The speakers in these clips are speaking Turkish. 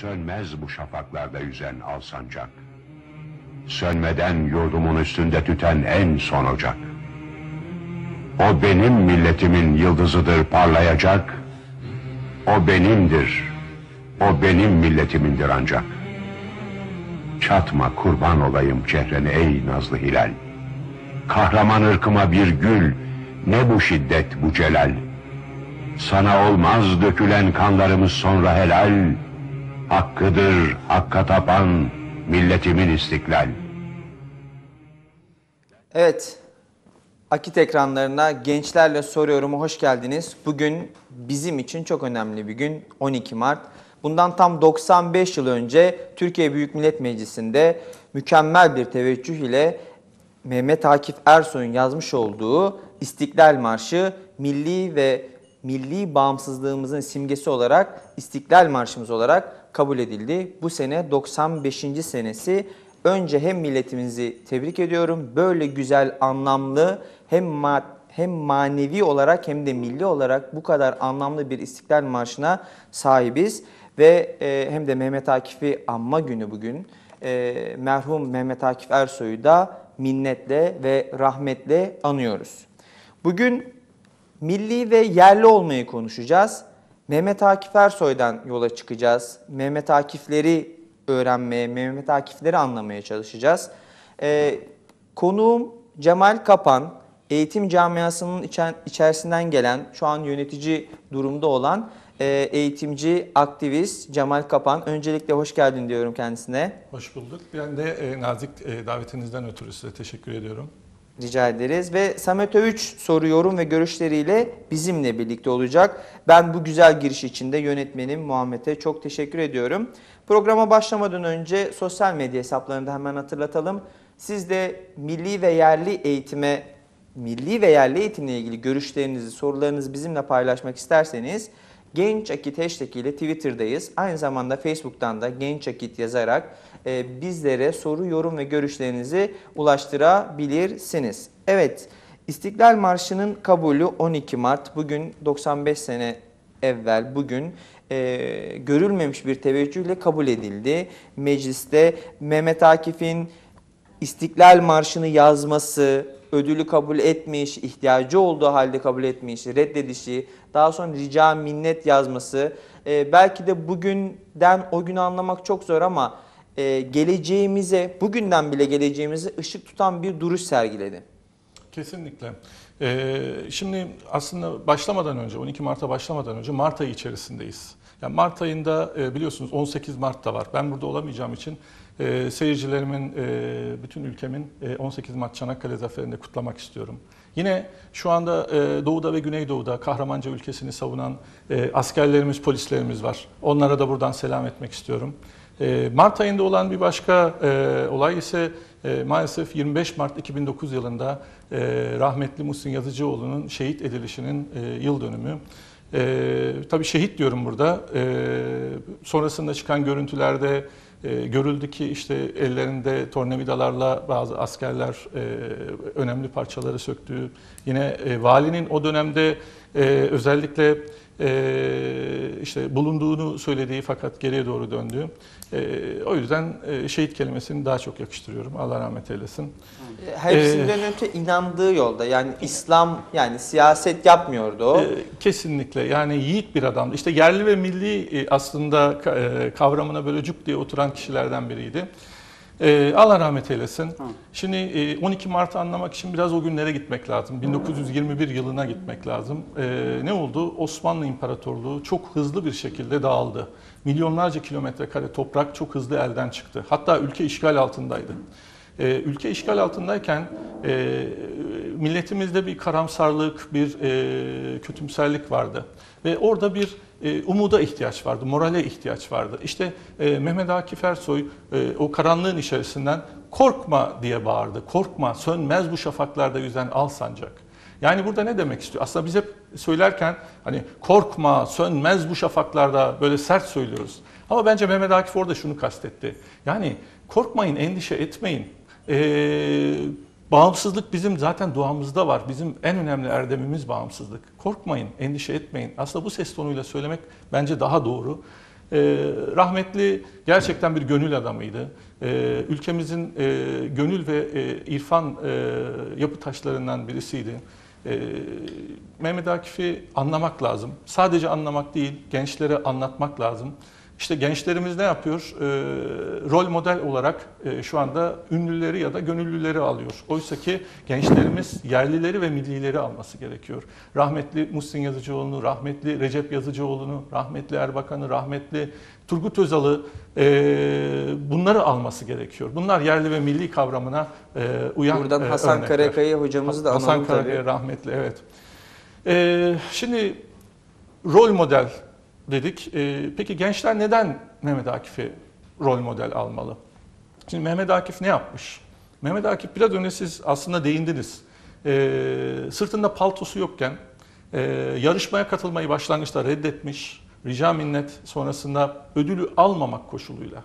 Sönmez bu şafaklarda yüzen al sancak. Sönmeden yurdumun üstünde tüten en son ocak. O benim milletimin yıldızıdır parlayacak. O benimdir, o benim milletimindir ancak. Çatma kurban olayım çehrene ey nazlı hilal. Kahraman ırkıma bir gül, ne bu şiddet bu celal. Sana olmaz dökülen kanlarımız sonra helal. Hakkıdır hakka tapan milletimin istiklal. Evet, Akit ekranlarına Gençlerle Soruyorum'a hoş geldiniz. Bugün bizim için çok önemli bir gün, 12 Mart. Bundan tam 95 yıl önce Türkiye Büyük Millet Meclisi'nde mükemmel bir teveccüh ile Mehmet Akif Ersoy'un yazmış olduğu İstiklal Marşı milli bağımsızlığımızın simgesi olarak İstiklal Marşımız olarak kabul edildi. Bu sene 95. senesi. Önce hem milletimizi tebrik ediyorum. Böyle güzel, anlamlı hem manevi olarak hem de milli olarak bu kadar anlamlı bir İstiklal Marşı'na sahibiz. Ve hem de Mehmet Akif'i anma günü bugün. Merhum Mehmet Akif Ersoy'u da minnetle ve rahmetle anıyoruz. Bugün milli ve yerli olmayı konuşacağız. Mehmet Akif Ersoy'dan yola çıkacağız. Mehmet Akif'leri öğrenmeye, Mehmet Akif'leri anlamaya çalışacağız. Konuğum Cemal Kapan, eğitim camiasının içerisinden gelen, şu an yönetici durumda olan eğitimci, aktivist Cemal Kapan. Öncelikle hoş geldin diyorum kendisine. Hoş bulduk. Ben de nazik davetinizden ötürü size teşekkür ediyorum. Rica ederiz ve Samet Övüç soru, yorum ve görüşleriyle bizimle birlikte olacak. Ben bu güzel giriş için de yönetmenim Muhammed'e çok teşekkür ediyorum. Programa başlamadan önce sosyal medya hesaplarını da hemen hatırlatalım. Siz de milli ve yerli eğitimle ilgili görüşlerinizi, sorularınızı bizimle paylaşmak isterseniz Genç Akit hashtag ile Twitter'dayız. Aynı zamanda Facebook'tan da Genç Akit yazarak bizlere soru, yorum ve görüşlerinizi ulaştırabilirsiniz. Evet, İstiklal Marşı'nın kabulü 12 Mart. Bugün 95 sene evvel bugün görülmemiş bir teveccühle kabul edildi. Mecliste Mehmet Akif'in İstiklal Marşı'nı yazması, ödülü kabul etmiş, ihtiyacı olduğu halde kabul etmiş, reddedişi, daha sonra rica minnet yazması. Belki de bugünden o günü anlamak çok zor ama geleceğimize, bugünden bile geleceğimize ışık tutan bir duruş sergiledi. Kesinlikle. Şimdi aslında başlamadan önce, 12 Mart'a başlamadan önce Mart ayı içerisindeyiz. Yani Mart ayında biliyorsunuz 18 Mart'ta var. Ben burada olamayacağım için seyircilerimin, bütün ülkemin 18 Mart Çanakkale Zaferi'nde kutlamak istiyorum. Yine şu anda Doğu'da ve Güneydoğu'da kahramanca ülkesini savunan askerlerimiz, polislerimiz var. Onlara da buradan selam etmek istiyorum. Mart ayında olan bir başka olay ise maalesef 25 Mart 2009 yılında rahmetli Muhsin Yazıcıoğlu'nun şehit edilişinin yıl dönümü. Tabii şehit diyorum burada. Sonrasında çıkan görüntülerde görüldü ki işte ellerinde tornavidalarla bazı askerler önemli parçaları söktü. Yine valinin o dönemde özellikle işte bulunduğunu söylediği fakat geriye doğru döndü. O yüzden şehit kelimesini daha çok yakıştırıyorum. Allah rahmet eylesin. Hepsinden öte inandığı yolda, yani İslam, yani siyaset yapmıyordu o. Kesinlikle, yani yiğit bir adamdı. İşte yerli ve milli aslında kavramına böyle cuk diye oturan kişilerden biriydi. Allah rahmet eylesin. Şimdi 12 Mart'ı anlamak için biraz o günlere gitmek lazım. 1921 yılına gitmek lazım. Ne oldu? Osmanlı İmparatorluğu çok hızlı bir şekilde dağıldı. Milyonlarca kilometre kare toprak çok hızlı elden çıktı. Hatta ülke işgal altındaydı. Ülke işgal altındayken milletimizde bir karamsarlık, bir kötümserlik vardı. Ve orada bir umuda ihtiyaç vardı, morale ihtiyaç vardı. İşte Mehmet Akif Ersoy o karanlığın içerisinden korkma diye bağırdı. Korkma, sönmez bu şafaklarda yüzen al sancak. Yani burada ne demek istiyor? Aslında biz hep söylerken hani korkma, sönmez bu şafaklarda böyle sert söylüyoruz. Ama bence Mehmet Akif orada şunu kastetti. Yani korkmayın, endişe etmeyin. Bağımsızlık bizim zaten duamızda var. Bizim en önemli erdemimiz bağımsızlık. Korkmayın, endişe etmeyin. Aslında bu ses tonuyla söylemek bence daha doğru. Rahmetli gerçekten bir gönül adamıydı. Ülkemizin gönül ve irfan yapı taşlarından birisiydi. Mehmet Akif'i anlamak lazım. Sadece anlamak değil, gençlere anlatmak lazım. İşte gençlerimiz ne yapıyor? Rol model olarak şu anda ünlüleri ya da gönüllüleri alıyor. Oysa ki gençlerimiz yerlileri ve millileri alması gerekiyor. Rahmetli Muhsin Yazıcıoğlu'nu, rahmetli Recep Yazıcıoğlu'nu, rahmetli Erbakan'ı, rahmetli Turgut Özal'ı bunları alması gerekiyor. Bunlar yerli ve milli kavramına uyan Buradan Hasan örnekler. Karakaya hocamızı da analım Hasan tabii. Karakaya rahmetli, evet. Şimdi rol model dedik. Peki gençler neden Mehmet Akif'i rol model almalı? Şimdi Mehmet Akif ne yapmış? Mehmet Akif biraz önce siz aslında değindiniz. Sırtında paltosu yokken yarışmaya katılmayı başlangıçta reddetmiş. Rica minnet sonrasında ödülü almamak koşuluyla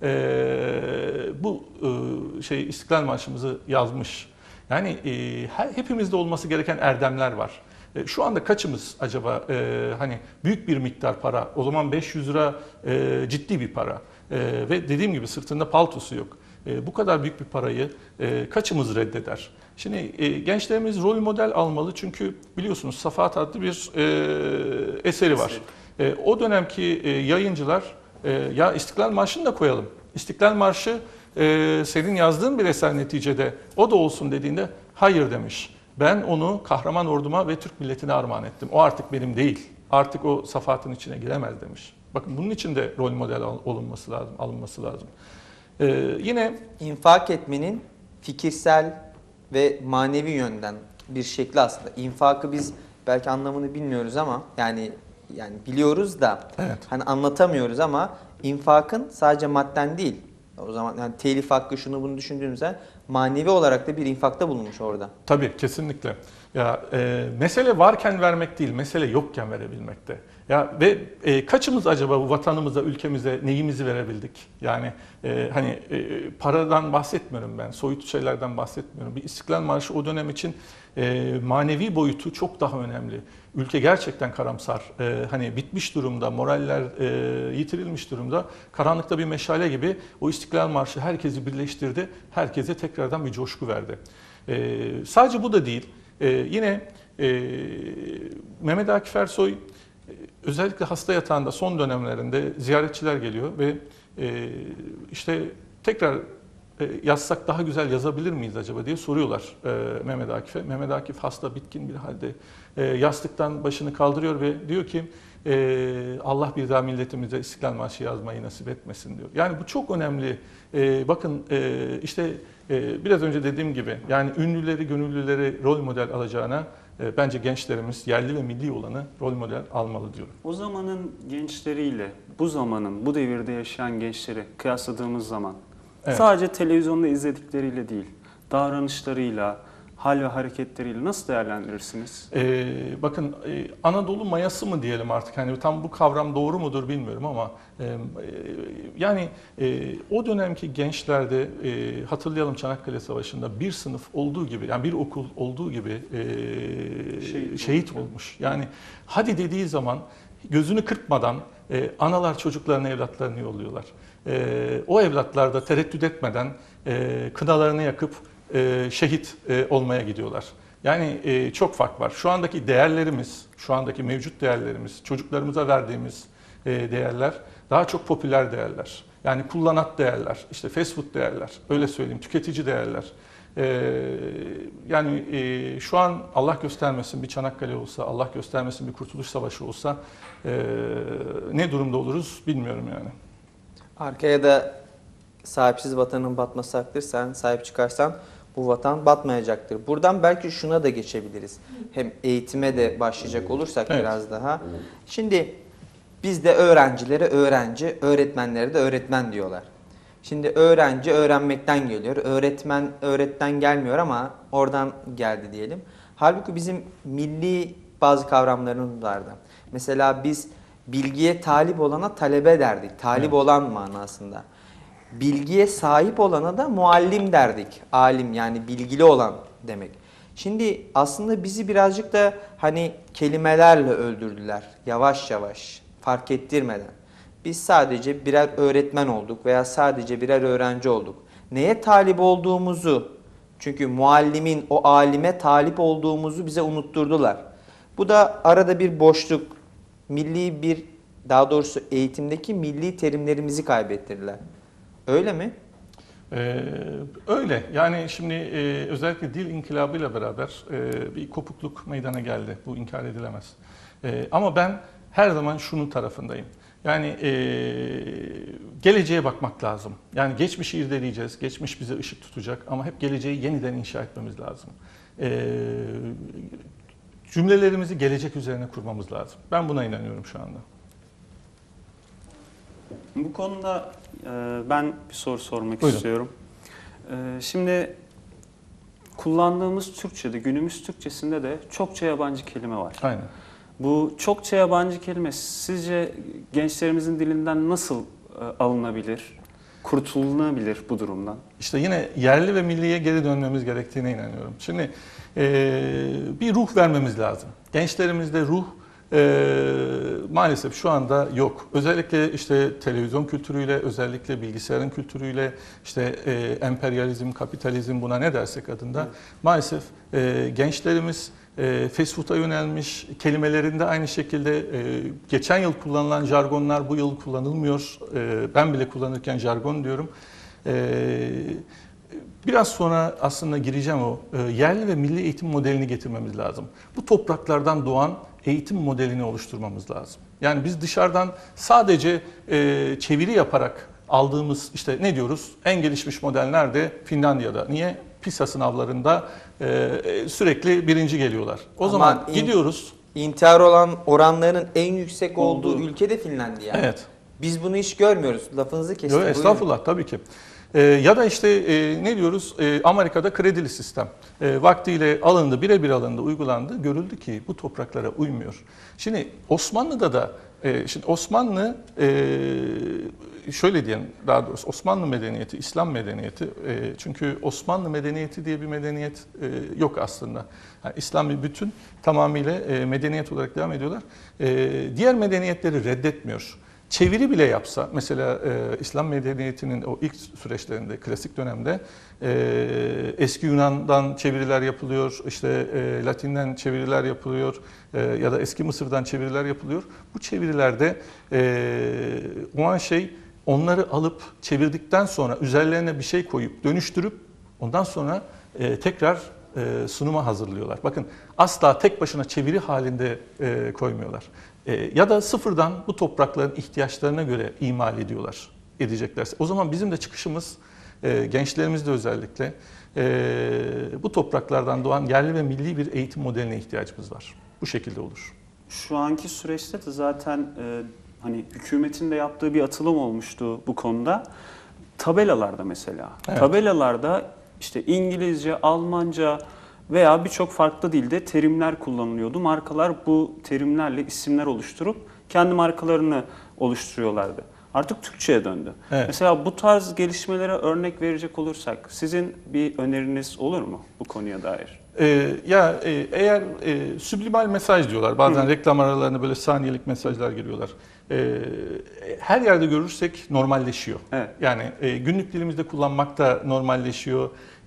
bu İstiklal Marşımızı yazmış. Yani hepimizde olması gereken erdemler var. Şu anda kaçımız acaba hani büyük bir miktar para, o zaman 500 lira ciddi bir para ve dediğim gibi sırtında paltosu yok. Bu kadar büyük bir parayı kaçımız reddeder? Şimdi gençlerimiz rol model almalı çünkü biliyorsunuz Safahat adlı bir eseri var. O dönemki yayıncılar ya İstiklal Marşı'nı da koyalım. İstiklal Marşı senin yazdığın bir eser neticede, o da olsun dediğinde hayır demiş. Ben onu kahraman orduma ve Türk milletine armağan ettim. O artık benim değil. Artık o Safahat'ın içine giremez demiş. Bakın bunun için de rol model olunması lazım, alınması lazım. Yine İnfak etmenin fikirsel ve manevi yönden bir şekli aslında. İnfakı biz belki anlamını bilmiyoruz ama yani biliyoruz da evet. hani anlatamıyoruz ama infakın sadece madden değil. O zaman yani telif hakkı şunu bunu düşündüğümüzde manevi olarak da bir infakta bulunmuş orada. Tabii kesinlikle. Ya mesele varken vermek değil, mesele yokken verebilmekte. Ya ve kaçımız acaba bu vatanımıza, ülkemize neyimizi verebildik? Yani hani paradan bahsetmiyorum ben, soyut şeylerden bahsetmiyorum. Bir İstiklal Marşı o dönem için manevi boyutu çok daha önemli. Ülke gerçekten karamsar, hani bitmiş durumda, moraller yitirilmiş durumda. Karanlıkta bir meşale gibi o İstiklal Marşı herkesi birleştirdi, herkese tekrardan bir coşku verdi. Sadece bu da değil, yine Mehmet Akif Ersoy özellikle hasta yatağında son dönemlerinde ziyaretçiler geliyor ve işte tekrar yazsak daha güzel yazabilir miyiz acaba diye soruyorlar Mehmet Akif'e. Mehmet Akif hasta, bitkin bir halde yastıktan başını kaldırıyor ve diyor ki Allah bir daha milletimize İstiklal Marşı yazmayı nasip etmesin diyor. Yani bu çok önemli. Bakın işte biraz önce dediğim gibi yani ünlüleri, gönüllüleri rol model alacağına bence gençlerimiz yerli ve milli olanı rol model almalı diyorum. O zamanın gençleriyle bu zamanın, bu devirde yaşayan gençleri kıyasladığımız zaman evet. Sadece televizyonda izledikleriyle değil, davranışlarıyla, hal ve hareketleriyle nasıl değerlendirirsiniz? Bakın Anadolu mayası mı diyelim artık, hani tam bu kavram doğru mudur bilmiyorum ama yani o dönemki gençlerde hatırlayalım Çanakkale Savaşı'nda bir sınıf olduğu gibi, yani bir okul olduğu gibi şehit olmuş. Yani hadi dediği zaman gözünü kırpmadan analar çocuklarını, evlatlarını yolluyorlar. O evlatlar da tereddüt etmeden kınalarını yakıp şehit olmaya gidiyorlar. Yani çok fark var. Şu andaki değerlerimiz, şu andaki mevcut değerlerimiz, çocuklarımıza verdiğimiz değerler daha çok popüler değerler. Yani kullanat değerler, işte fast food değerler, öyle söyleyeyim, tüketici değerler. Yani şu an Allah göstermesin bir Çanakkale olsa, Allah göstermesin bir Kurtuluş Savaşı olsa ne durumda oluruz bilmiyorum yani. Arkaya da sahipsiz vatanın batması haktır. Sen sahip çıkarsan bu vatan batmayacaktır. Buradan belki şuna da geçebiliriz. Hem eğitime de başlayacak olursak evet. biraz daha. Şimdi bizde öğrencilere öğrenci, öğretmenlere de öğretmen diyorlar. Şimdi öğrenci öğrenmekten geliyor. Öğretmen öğretten gelmiyor ama oradan geldi diyelim. Halbuki bizim milli bazı kavramlarımız vardı. Mesela biz bilgiye talip olana talebe derdik. Talip evet. olan manasında. Bilgiye sahip olana da muallim derdik. Alim yani bilgili olan demek. Şimdi aslında bizi birazcık da hani kelimelerle öldürdüler. Yavaş yavaş fark ettirmeden. Biz sadece birer öğretmen olduk veya sadece birer öğrenci olduk. Neye talip olduğumuzu, çünkü muallimin o alime talip olduğumuzu bize unutturdular. Bu da arada bir boşluk, daha doğrusu eğitimdeki milli terimlerimizi kaybettirdiler. Öyle mi? Öyle. Yani şimdi özellikle dil inkılabıyla beraber bir kopukluk meydana geldi. Bu inkar edilemez. Ama ben her zaman şunun tarafındayım. Yani geleceğe bakmak lazım. Yani geçmişi irdeleyeceğiz. Geçmiş bize ışık tutacak ama hep geleceği yeniden inşa etmemiz lazım. Cümlelerimizi gelecek üzerine kurmamız lazım. Ben buna inanıyorum şu anda. Bu konuda ben bir soru sormak Buyurun. istiyorum. Şimdi kullandığımız Türkçe'de, günümüz Türkçesinde de çokça yabancı kelime var. Aynen. Bu çokça yabancı kelime sizce gençlerimizin dilinden nasıl alınabilir, kurtulunabilir bu durumdan? İşte yine yerli ve milliye geri dönmemiz gerektiğine inanıyorum. Şimdi bir ruh vermemiz lazım. Gençlerimizde ruh maalesef şu anda yok. Özellikle işte televizyon kültürüyle, özellikle bilgisayarın kültürüyle, işte emperyalizm, kapitalizm, buna ne dersek adında, maalesef gençlerimiz fast food'a yönelmiş, kelimelerinde aynı şekilde geçen yıl kullanılan jargonlar bu yıl kullanılmıyor. Ben bile kullanırken jargon diyorum. Biraz sonra aslında gireceğim o yerli ve milli eğitim modelini getirmemiz lazım. Bu topraklardan doğan eğitim modelini oluşturmamız lazım. Yani biz dışarıdan sadece çeviri yaparak aldığımız, işte ne diyoruz? En gelişmiş model nerede? Finlandiya'da. Niye? PISA sınavlarında sürekli birinci geliyorlar. O zaman gidiyoruz. İntihar olan oranlarının en yüksek olduğu ülke de Finlandiya. Evet. Biz bunu hiç görmüyoruz. Lafınızı kestim. Yok, estağfurullah, tabii ki. Ya da işte ne diyoruz? Amerika'da kredili sistem. Vaktiyle alındı, birebir alındı, uygulandı. Görüldü ki bu topraklara uymuyor. Şimdi Osmanlı'da da, şimdi Osmanlı, şöyle diyelim daha doğrusu, Osmanlı medeniyeti, İslam medeniyeti, çünkü Osmanlı medeniyeti diye bir medeniyet yok aslında. Yani İslam bir bütün, tamamıyla medeniyet olarak devam ediyorlar. Diğer medeniyetleri reddetmiyor. Çeviri bile yapsa, mesela İslam medeniyetinin o ilk süreçlerinde, klasik dönemde eski Yunan'dan çeviriler yapılıyor, işte Latin'den çeviriler yapılıyor ya da eski Mısır'dan çeviriler yapılıyor. Bu çevirilerde olan şey, onları alıp çevirdikten sonra üzerlerine bir şey koyup dönüştürüp ondan sonra tekrar sunuma hazırlıyorlar. Bakın, asla tek başına çeviri halinde koymuyorlar. Ya da sıfırdan bu toprakların ihtiyaçlarına göre imal edeceklerse. O zaman bizim de çıkışımız, gençlerimizde özellikle bu topraklardan doğan yerli ve milli bir eğitim modeline ihtiyacımız var. Bu şekilde olur. Şu anki süreçte de zaten hani hükümetin de yaptığı bir atılım olmuştu bu konuda. Tabelalarda mesela. Evet. Tabelalarda işte İngilizce, Almanca veya birçok farklı dilde terimler kullanılıyordu. Markalar bu terimlerle isimler oluşturup kendi markalarını oluşturuyorlardı. Artık Türkçe'ye döndü. Evet. Mesela bu tarz gelişmelere örnek verecek olursak sizin bir öneriniz olur mu bu konuya dair? Eğer sublimal mesaj diyorlar, bazen reklam aralarına böyle saniyelik mesajlar giriyorlar. Her yerde görürsek normalleşiyor. Evet. Yani günlük dilimizde kullanmak da normalleşiyor.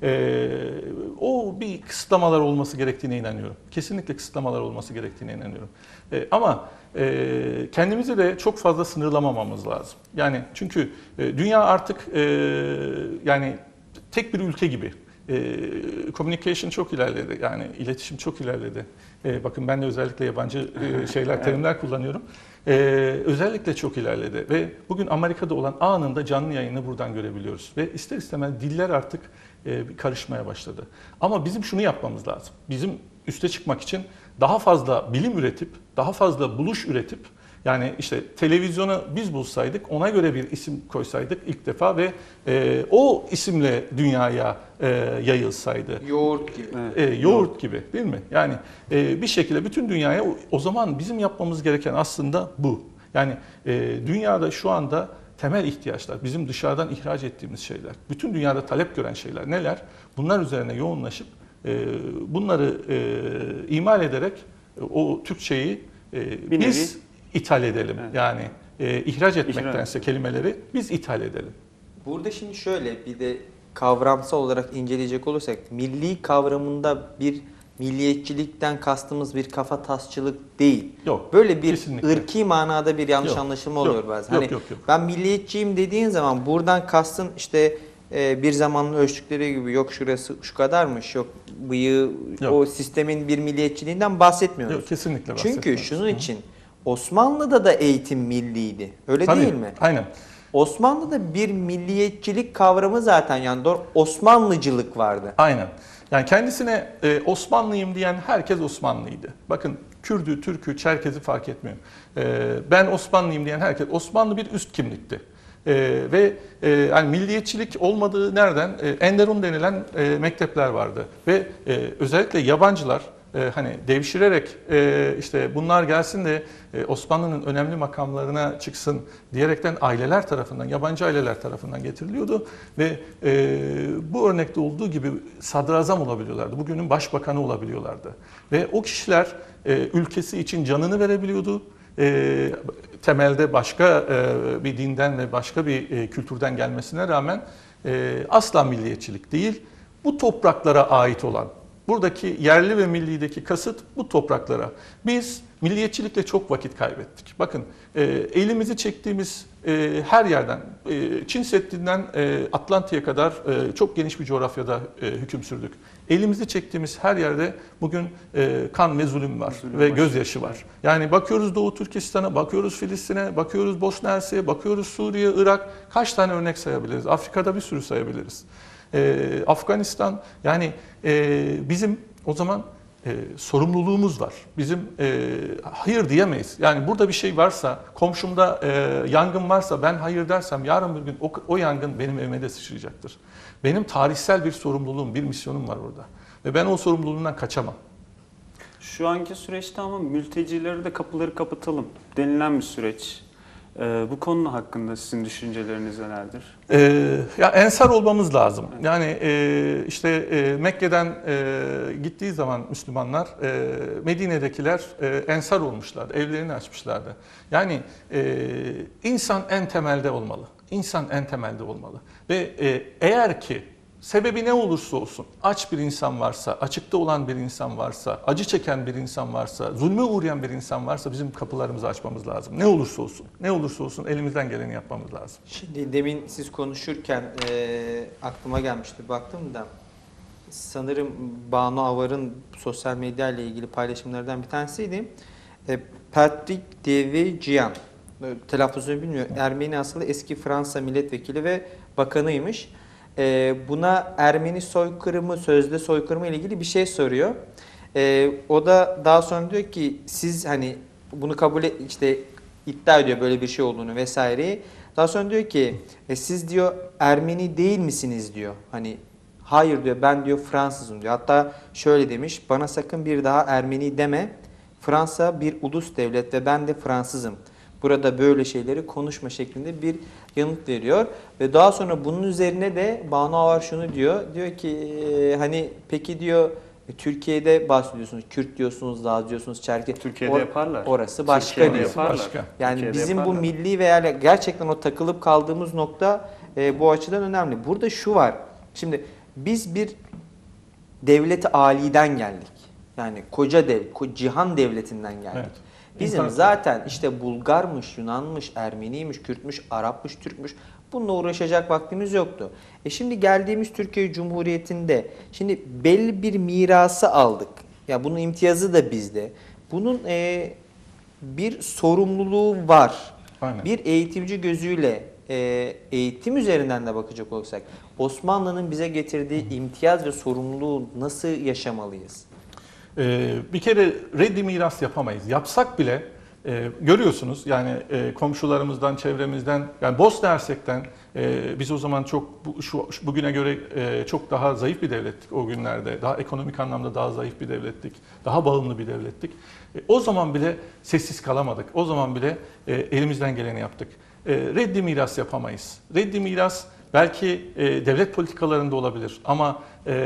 O bir kısıtlamalar olması gerektiğine inanıyorum. Kesinlikle kısıtlamalar olması gerektiğine inanıyorum. Ama kendimizi de çok fazla sınırlamamamız lazım. Yani çünkü dünya artık yani tek bir ülke gibi. Communication çok ilerledi, yani iletişim çok ilerledi. Bakın ben de özellikle yabancı terimler kullanıyorum. Özellikle çok ilerledi ve bugün Amerika'da olan anında canlı yayını buradan görebiliyoruz. Ve ister istemez diller artık karışmaya başladı. Ama bizim şunu yapmamız lazım. Bizim üste çıkmak için daha fazla bilim üretip, daha fazla buluş üretip, yani işte televizyonu biz bulsaydık, ona göre bir isim koysaydık ilk defa ve o isimle dünyaya yayılsaydı. Yoğurt gibi. Yoğurt gibi, değil mi? Yani bir şekilde bütün dünyaya, o zaman bizim yapmamız gereken aslında bu. Yani dünyada şu anda temel ihtiyaçlar, bizim dışarıdan ihraç ettiğimiz şeyler, bütün dünyada talep gören şeyler neler? Bunlar üzerine yoğunlaşıp bunları imal ederek o Türkçeyi biz ithal edelim. Evet. Yani ihraç etmektense kelimeleri biz ithal edelim. Burada şimdi şöyle bir de kavramsal olarak inceleyecek olursak milli kavramında bir milliyetçilikten kastımız bir kafa tasçılık değil. Yok, Böyle bir kesinlikle. ırki manada bir yanlış Yok, anlaşılma yok, oluyor bazen. yok, Hani yok. ben milliyetçiyim dediğin zaman buradan kastın işte bir zamanın ölçtükleri gibi yok şurası şu kadarmış, yok bıyığı, Yok. o sistemin bir milliyetçiliğinden bahsetmiyoruz. Yok, kesinlikle Çünkü bahsetmiyoruz. şunun için Osmanlı'da da eğitim milliydi. Öyle Tabii, değil mi? aynen. Osmanlı'da bir milliyetçilik kavramı zaten yani doğru Osmanlıcılık vardı. Aynen. Yani kendisine Osmanlıyım diyen herkes Osmanlıydı. Bakın Kürdü, Türkü, Çerkezi fark etmiyor. Ben Osmanlıyım diyen herkes Osmanlı bir üst kimlikti. Ve yani milliyetçilik olmadığı nereden? Enderun denilen mektepler vardı. Ve özellikle yabancılar hani devşirerek işte bunlar gelsin de Osmanlı'nın önemli makamlarına çıksın diyerekten aileler tarafından, yabancı aileler tarafından getiriliyordu ve bu örnekte olduğu gibi sadrazam olabiliyorlardı. Bugünün başbakanı olabiliyorlardı. Ve o kişiler ülkesi için canını verebiliyordu. Temelde başka bir dinden ve başka bir kültürden gelmesine rağmen asla milliyetçilik değil, bu topraklara ait olan, buradaki yerli ve millideki kasıt bu topraklara. Biz milliyetçilikle çok vakit kaybettik. Bakın elimizi çektiğimiz her yerden, Çin Seddi'nden Atlantik'e kadar çok geniş bir coğrafyada hüküm sürdük. Elimizi çektiğimiz her yerde bugün kan ve zulüm var ve gözyaşı var. Yani bakıyoruz Doğu Türkistan'a, bakıyoruz Filistin'e, bakıyoruz Bosna Hersek'e, bakıyoruz Suriye, Irak. Kaç tane örnek sayabiliriz? Afrika'da bir sürü sayabiliriz. Afganistan, yani bizim o zaman sorumluluğumuz var. Bizim hayır diyemeyiz. Yani burada bir şey varsa, komşumda yangın varsa ben hayır dersem yarın bir gün o yangın benim evime de sıçrayacaktır. Benim tarihsel bir sorumluluğum, bir misyonum var orada. Ve ben o sorumluluğumdan kaçamam. Şu anki süreçte ama mültecileri de kapıları kapatalım denilen bir süreç. Bu konu hakkında sizin düşünceleriniz nelerdir? Ya ensar olmamız lazım. Yani işte Mekke'den gittiği zaman Müslümanlar, Medine'dekiler ensar olmuşlardı, evlerini açmışlardı. Yani insan en temelde olmalı. İnsan en temelde olmalı. Ve eğer ki sebebi ne olursa olsun, aç bir insan varsa, açıkta olan bir insan varsa, acı çeken bir insan varsa, zulme uğrayan bir insan varsa bizim kapılarımızı açmamız lazım. Ne olursa olsun, ne olursa olsun elimizden geleni yapmamız lazım. Şimdi demin siz konuşurken aklıma gelmişti baktım da sanırım Banu Avar'ın sosyal medya ile ilgili paylaşımlardan bir tanesiydi. Patrick Devedjian, telaffuzunu bilmiyorum, Ermeni asıllı eski Fransa milletvekili ve bakanıymış. Buna Ermeni soykırımı, sözde soykırımı ile ilgili bir şey soruyor. O da daha sonra diyor ki siz hani bunu kabul et, işte iddia ediyor böyle bir şey olduğunu vesaireyi. Daha sonra diyor ki siz diyor Ermeni değil misiniz diyor. Hani hayır diyor ben diyor Fransızım diyor. Hatta şöyle demiş bana sakın bir daha Ermeni deme. Fransa bir ulus devlet ve ben de Fransızım. Burada böyle şeyleri konuşma şeklinde bir yanıt veriyor. Ve daha sonra bunun üzerine de Banu Avar şunu diyor. Diyor ki hani peki diyor Türkiye'de bahsediyorsunuz, Kürt diyorsunuz, Laz diyorsunuz, Çerkez. Türkiye'de yaparlar. Orası başka Türkiye'de diyor. yaparlar. Başka. Yani Türkiye'de bizim yaparlar. bu milli veya gerçekten o takılıp kaldığımız nokta bu açıdan önemli. Burada şu var. Şimdi biz bir devleti aliden geldik. Yani koca cihan devletinden geldik. Evet. Bizim İmparator. zaten işte Bulgarmış, Yunanmış, Ermeniymiş, Kürtmüş, Arapmış, Türkmüş bununla uğraşacak vaktimiz yoktu. Şimdi geldiğimiz Türkiye Cumhuriyeti'nde şimdi belli bir mirası aldık. Ya bunun imtiyazı da bizde. Bunun bir sorumluluğu var. Aynen. Bir eğitimci gözüyle eğitim üzerinden de bakacak olursak Osmanlı'nın bize getirdiği imtiyaz ve sorumluluğu nasıl yaşamalıyız? Bir kere reddi miras yapamayız. Yapsak bile görüyorsunuz yani komşularımızdan, çevremizden, yani Bosna Hersek'ten biz o zaman çok bugüne göre çok daha zayıf bir devlettik o günlerde. Daha ekonomik anlamda daha zayıf bir devlettik. Daha bağımlı bir devlettik. O zaman bile sessiz kalamadık. O zaman bile elimizden geleni yaptık. Reddi miras yapamayız. Reddi miras belki devlet politikalarında olabilir ama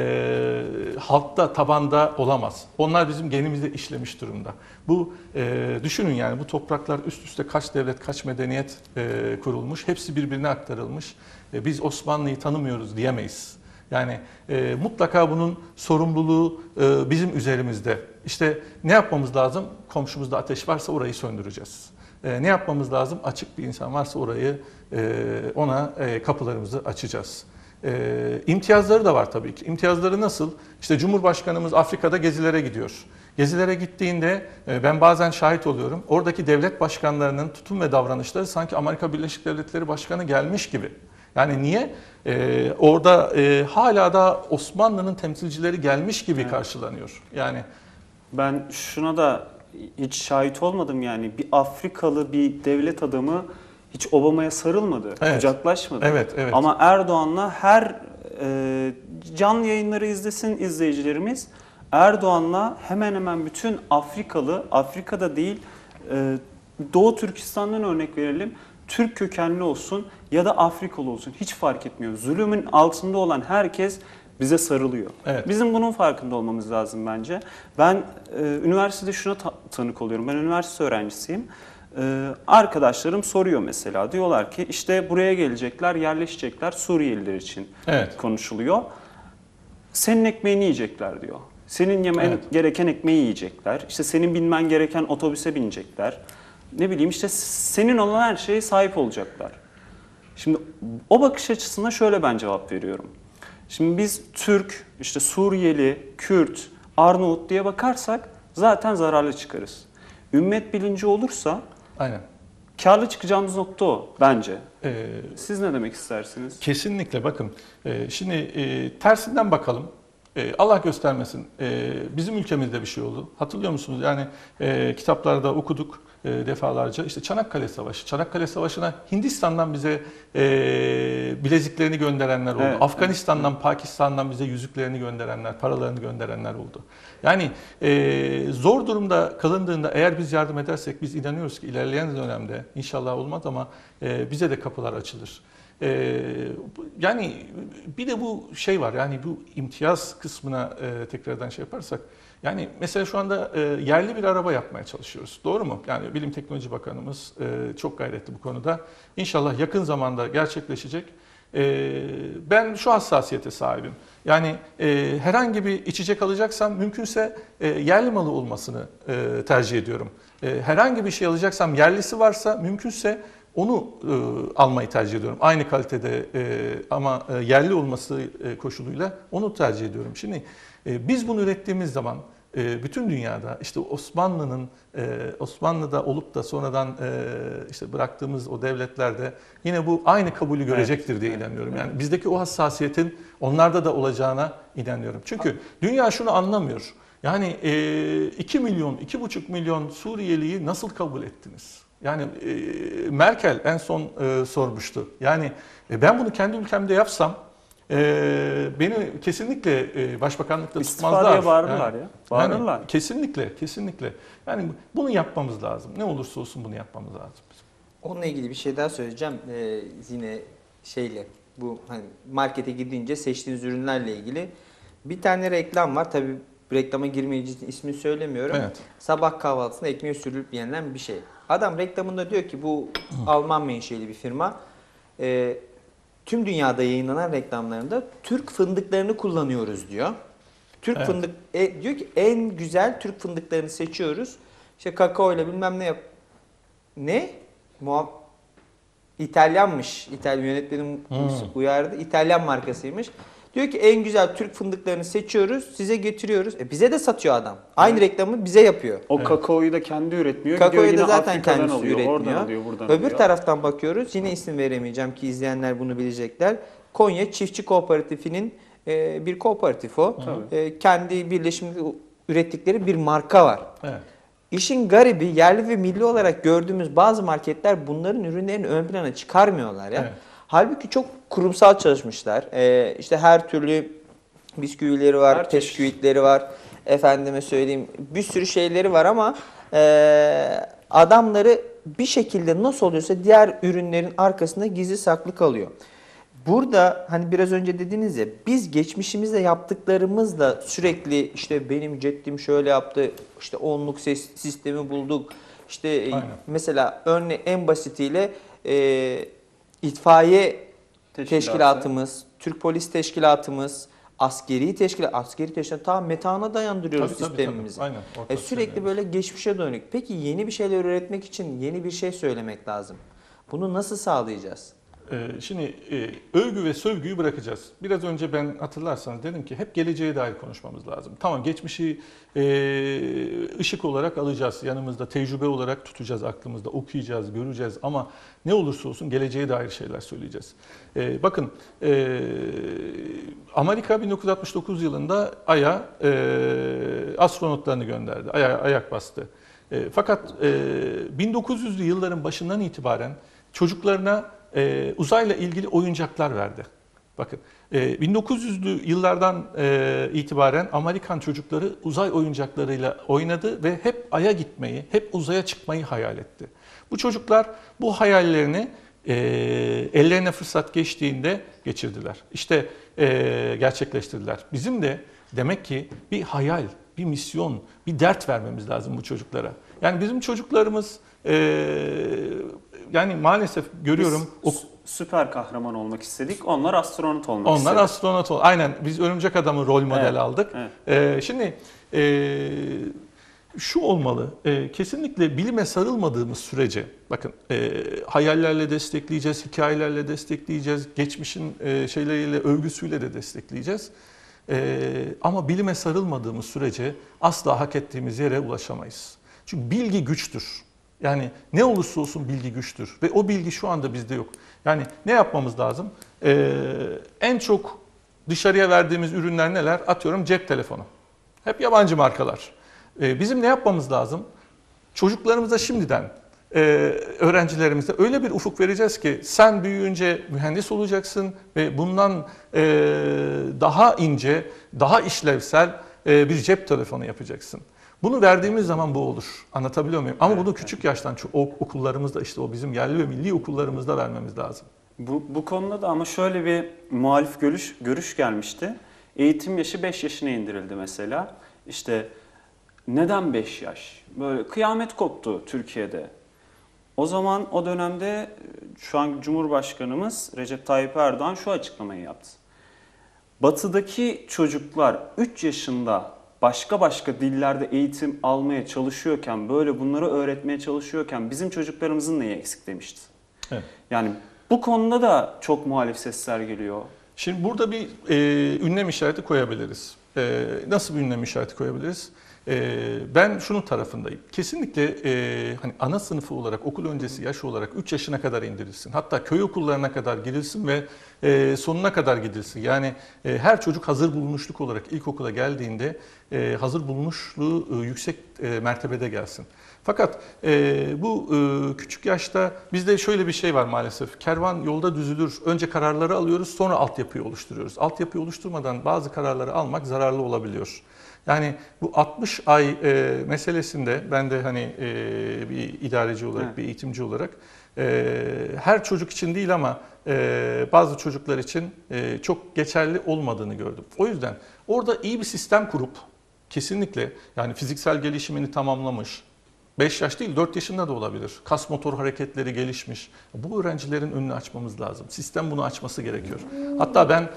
halkta, tabanda olamaz. Onlar bizim genimizde işlemiş durumda. Bu düşünün yani bu topraklar üst üste kaç devlet, kaç medeniyet kurulmuş, hepsi birbirine aktarılmış. Biz Osmanlı'yı tanımıyoruz diyemeyiz. Yani mutlaka bunun sorumluluğu bizim üzerimizde. İşte ne yapmamız lazım? Komşumuzda ateş varsa orayı söndüreceğiz. Ne yapmamız lazım? Açık bir insan varsa orayı ona kapılarımızı açacağız. İmtiyazları da var tabii ki. İmtiyazları nasıl? İşte Cumhurbaşkanımız Afrika'da gezilere gidiyor. Gezilere gittiğinde ben bazen şahit oluyorum. Oradaki devlet başkanlarının tutum ve davranışları sanki Amerika Birleşik Devletleri Başkanı gelmiş gibi. Yani niye? Orada hala da Osmanlı'nın temsilcileri gelmiş gibi karşılanıyor. Yani Ben şuna da hiç şahit olmadım yani. Bir Afrikalı bir devlet adamı hiç Obama'ya sarılmadı, Evet. kucaklaşmadı. Evet, evet. Ama Erdoğan'la her canlı yayınları izlesin izleyicilerimiz. Erdoğan'la hemen hemen bütün Afrikalı, Afrika'da değil Doğu Türkistan'dan örnek verelim. Türk kökenli olsun ya da Afrikalı olsun hiç fark etmiyor. Zulümün altında olan herkes bize sarılıyor. Evet. Bizim bunun farkında olmamız lazım bence. Ben üniversitede şuna tanık oluyorum. Ben üniversite öğrencisiyim. Arkadaşlarım soruyor mesela. Diyorlar ki işte buraya gelecekler, yerleşecekler Suriyeliler için konuşuluyor. Senin ekmeğini yiyecekler diyor. Senin yemen gereken ekmeği yiyecekler. İşte senin binmen gereken otobüse binecekler. Ne bileyim işte senin olan her şeye sahip olacaklar. Şimdi o bakış açısına şöyle ben cevap veriyorum. Şimdi biz Türk, işte Suriyeli, Kürt, Arnavut diye bakarsak zaten zararlı çıkarız. Ümmet bilinci olursa aynen. Kârlı çıkacağımız nokta o bence. Siz ne demek istersiniz? Kesinlikle bakın. Şimdi tersinden bakalım. Allah göstermesin. Bizim ülkemizde bir şey oldu. Hatırlıyor musunuz? Yani kitaplarda okuduk defalarca. İşte Çanakkale Savaşı. Çanakkale Savaşı'na Hindistan'dan bize bileziklerini gönderenler oldu. Evet, Afganistan'dan, Pakistan'dan bize yüzüklerini gönderenler, paralarını gönderenler oldu. Yani zor durumda kalındığında eğer biz yardım edersek biz inanıyoruz ki ilerleyen dönemde inşallah olmaz ama bize de kapılar açılır. Yani bir de bu şey var yani bu imtiyaz kısmına tekrardan şey yaparsak yani mesela şu anda yerli bir araba yapmaya çalışıyoruz. Doğru mu? Yani Bilim Teknoloji Bakanımız çok gayretli bu konuda. İnşallah yakın zamanda gerçekleşecek. Ben şu hassasiyete sahibim. Yani herhangi bir içecek alacaksam mümkünse yerli malı olmasını tercih ediyorum. Herhangi bir şey alacaksam yerlisi varsa mümkünse onu almayı tercih ediyorum. Aynı kalitede ama yerli olması koşuluyla onu tercih ediyorum. Şimdi biz bunu ürettiğimiz zaman bütün dünyada işte Osmanlı'da olup da sonradan işte bıraktığımız o devletlerde yine bu aynı kabulü görecektir diye inanıyorum. Yani bizdeki o hassasiyetin onlarda da olacağına inanıyorum. Çünkü dünya şunu anlamıyor. Yani 2 milyon, 2,5 milyon Suriyeliyi nasıl kabul ettiniz? Yani Merkel en son sormuştu. Yani ben bunu kendi ülkemde yapsam beni kesinlikle başbakanlıkta tutmazlar. İstifadeye bağırırlar ya. Bağırırlar. Yani kesinlikle, kesinlikle. Yani bunu yapmamız lazım. Ne olursa olsun bunu yapmamız lazım. Onunla ilgili bir şey daha söyleyeceğim. Yine şeyle bu hani markete gidince seçtiğiniz ürünlerle ilgili bir tane reklam var. Tabii reklama girmeyici için ismini söylemiyorum. Evet. Sabah kahvaltısında ekmeğe sürülüp yenilen bir şey. Adam reklamında diyor ki bu Alman menşeli bir firma. Tüm dünyada yayınlanan reklamlarında Türk fındıklarını kullanıyoruz diyor. Türk fındık diyor ki en güzel Türk fındıklarını seçiyoruz. İşte kakao ile bilmem ne yap. Ne? İtalyanmış. İtalyan yönetmenim uyardı. İtalyan markasıymış. Diyor ki en güzel Türk fındıklarını seçiyoruz, size getiriyoruz. Bize de satıyor adam. Aynı reklamı bize yapıyor. O kakaoyu da kendi üretmiyor. Kakaoyu da zaten Afrika'dan kendisi alıyor, üretmiyor. oradan alıyor, buradan Öbür alıyor. taraftan bakıyoruz. Yine isim veremeyeceğim ki izleyenler bunu bilecekler. Konya Çiftçi Kooperatifi'nin bir kooperatif o. Kendi birleşim ürettikleri bir marka var. Evet. İşin garibi yerli ve milli olarak gördüğümüz bazı marketler bunların ürünlerini ön plana çıkarmıyorlar ya. Evet. Halbuki çok kurumsal çalışmışlar. İşte her türlü bisküvileri var, Her çeşit. pesküvitleri var. Efendime söyleyeyim bir sürü şeyleri var ama adamları bir şekilde nasıl oluyorsa diğer ürünlerin arkasında gizli saklı kalıyor. burada hani biraz önce dediniz ya, biz geçmişimizde yaptıklarımızla sürekli işte benim ceddim şöyle yaptı, işte onluk sistemi bulduk. İşte Aynen. mesela örneğin en basitiyle itfaiye teşkilatımız, Türk Polis Teşkilatımız, askeri teşkilat ta metana dayandırıyoruz Tabii, tabii, sistemimizi. tabii. Aynen, ortak Sürekli seviyemiz. böyle geçmişe dönük. Peki yeni bir şeyler öğretmek için yeni bir şey söylemek lazım. Bunu nasıl sağlayacağız? Şimdi övgü ve sövgüyü bırakacağız. Biraz önce ben hatırlarsanız dedim ki hep geleceğe dair konuşmamız lazım. Tamam, geçmişi ışık olarak alacağız. Yanımızda tecrübe olarak tutacağız aklımızda. Okuyacağız, göreceğiz ama ne olursa olsun geleceğe dair şeyler söyleyeceğiz. Bakın Amerika 1969 yılında Ay'a astronotlarını gönderdi. Ay'a ayak bastı. Fakat 1900'lü yılların başından itibaren çocuklarına uzayla ilgili oyuncaklar verdi. Bakın 1900'lü yıllardan itibaren Amerikan çocukları uzay oyuncaklarıyla oynadı ve hep Ay'a gitmeyi, hep uzaya çıkmayı hayal etti. Bu çocuklar bu hayallerini ellerine fırsat geçtiğinde geçirdiler. İşte gerçekleştirdiler. Bizim de demek ki bir hayal, bir misyon, bir dert vermemiz lazım bu çocuklara. Yani bizim çocuklarımız yani maalesef görüyorum. Biz süper kahraman olmak istedik. Onlar astronot olmak Onlar istedi. astronot ol. Aynen, biz Örümcek Adam'ı rol model Evet, aldık. evet. Şimdi şu olmalı. Kesinlikle bilime sarılmadığımız sürece, bakın hayallerle destekleyeceğiz, hikayelerle destekleyeceğiz, geçmişin şeyleriyle, övgüsüyle de destekleyeceğiz. Ama bilime sarılmadığımız sürece asla hak ettiğimiz yere ulaşamayız. Çünkü bilgi güçtür. Yani ne olursa olsun bilgi güçtür ve o bilgi şu anda bizde yok. Yani ne yapmamız lazım? En çok dışarıya verdiğimiz ürünler neler? Atıyorum cep telefonu. Hep yabancı markalar. Bizim ne yapmamız lazım? Çocuklarımıza şimdiden, öğrencilerimize öyle bir ufuk vereceğiz ki sen büyüyünce mühendis olacaksın ve bundan daha ince, daha işlevsel bir cep telefonu yapacaksın. Bunu verdiğimiz zaman bu olur. Anlatabiliyor muyum? Ama bunu küçük yaştan okullarımızda, işte o bizim yerli ve milli okullarımızda vermemiz lazım. Bu konuda da ama şöyle bir muhalif görüş gelmişti. Eğitim yaşı 5 yaşına indirildi mesela. İşte neden 5 yaş? Böyle kıyamet koptu Türkiye'de. O zaman o dönemde şu an Cumhurbaşkanımız Recep Tayyip Erdoğan şu açıklamayı yaptı. Batı'daki çocuklar 3 yaşında başka dillerde eğitim almaya çalışıyorken, böyle bunları öğretmeye çalışıyorken bizim çocuklarımızın neyi eksik demişti. Evet. Yani bu konuda da çok muhalif sesler geliyor. Şimdi burada bir ünlem işareti koyabiliriz. Nasıl bir ünlem işareti koyabiliriz? Ben şunun tarafındayım. Kesinlikle hani ana sınıfı olarak, okul öncesi yaş olarak 3 yaşına kadar indirilsin. Hatta köy okullarına kadar girilsin ve sonuna kadar gidilsin. Yani her çocuk hazır bulunuşluk olarak ilkokula geldiğinde hazır bulunuşluğu yüksek mertebede gelsin. Fakat bu küçük yaşta bizde şöyle bir şey var maalesef. Kervan yolda düzülür. Önce kararları alıyoruz, sonra altyapıyı oluşturuyoruz. Altyapıyı oluşturmadan bazı kararları almak zararlı olabiliyor. Yani bu 60 ay meselesinde ben de hani bir idareci olarak, Evet, bir eğitimci olarak her çocuk için değil ama bazı çocuklar için çok geçerli olmadığını gördüm. O yüzden orada iyi bir sistem kurup kesinlikle, yani fiziksel gelişimini tamamlamış, 5 yaş değil 4 yaşında da olabilir. Kas motor hareketleri gelişmiş. Bu öğrencilerin önünü açmamız lazım. Sistem bunu açması gerekiyor. Hatta ben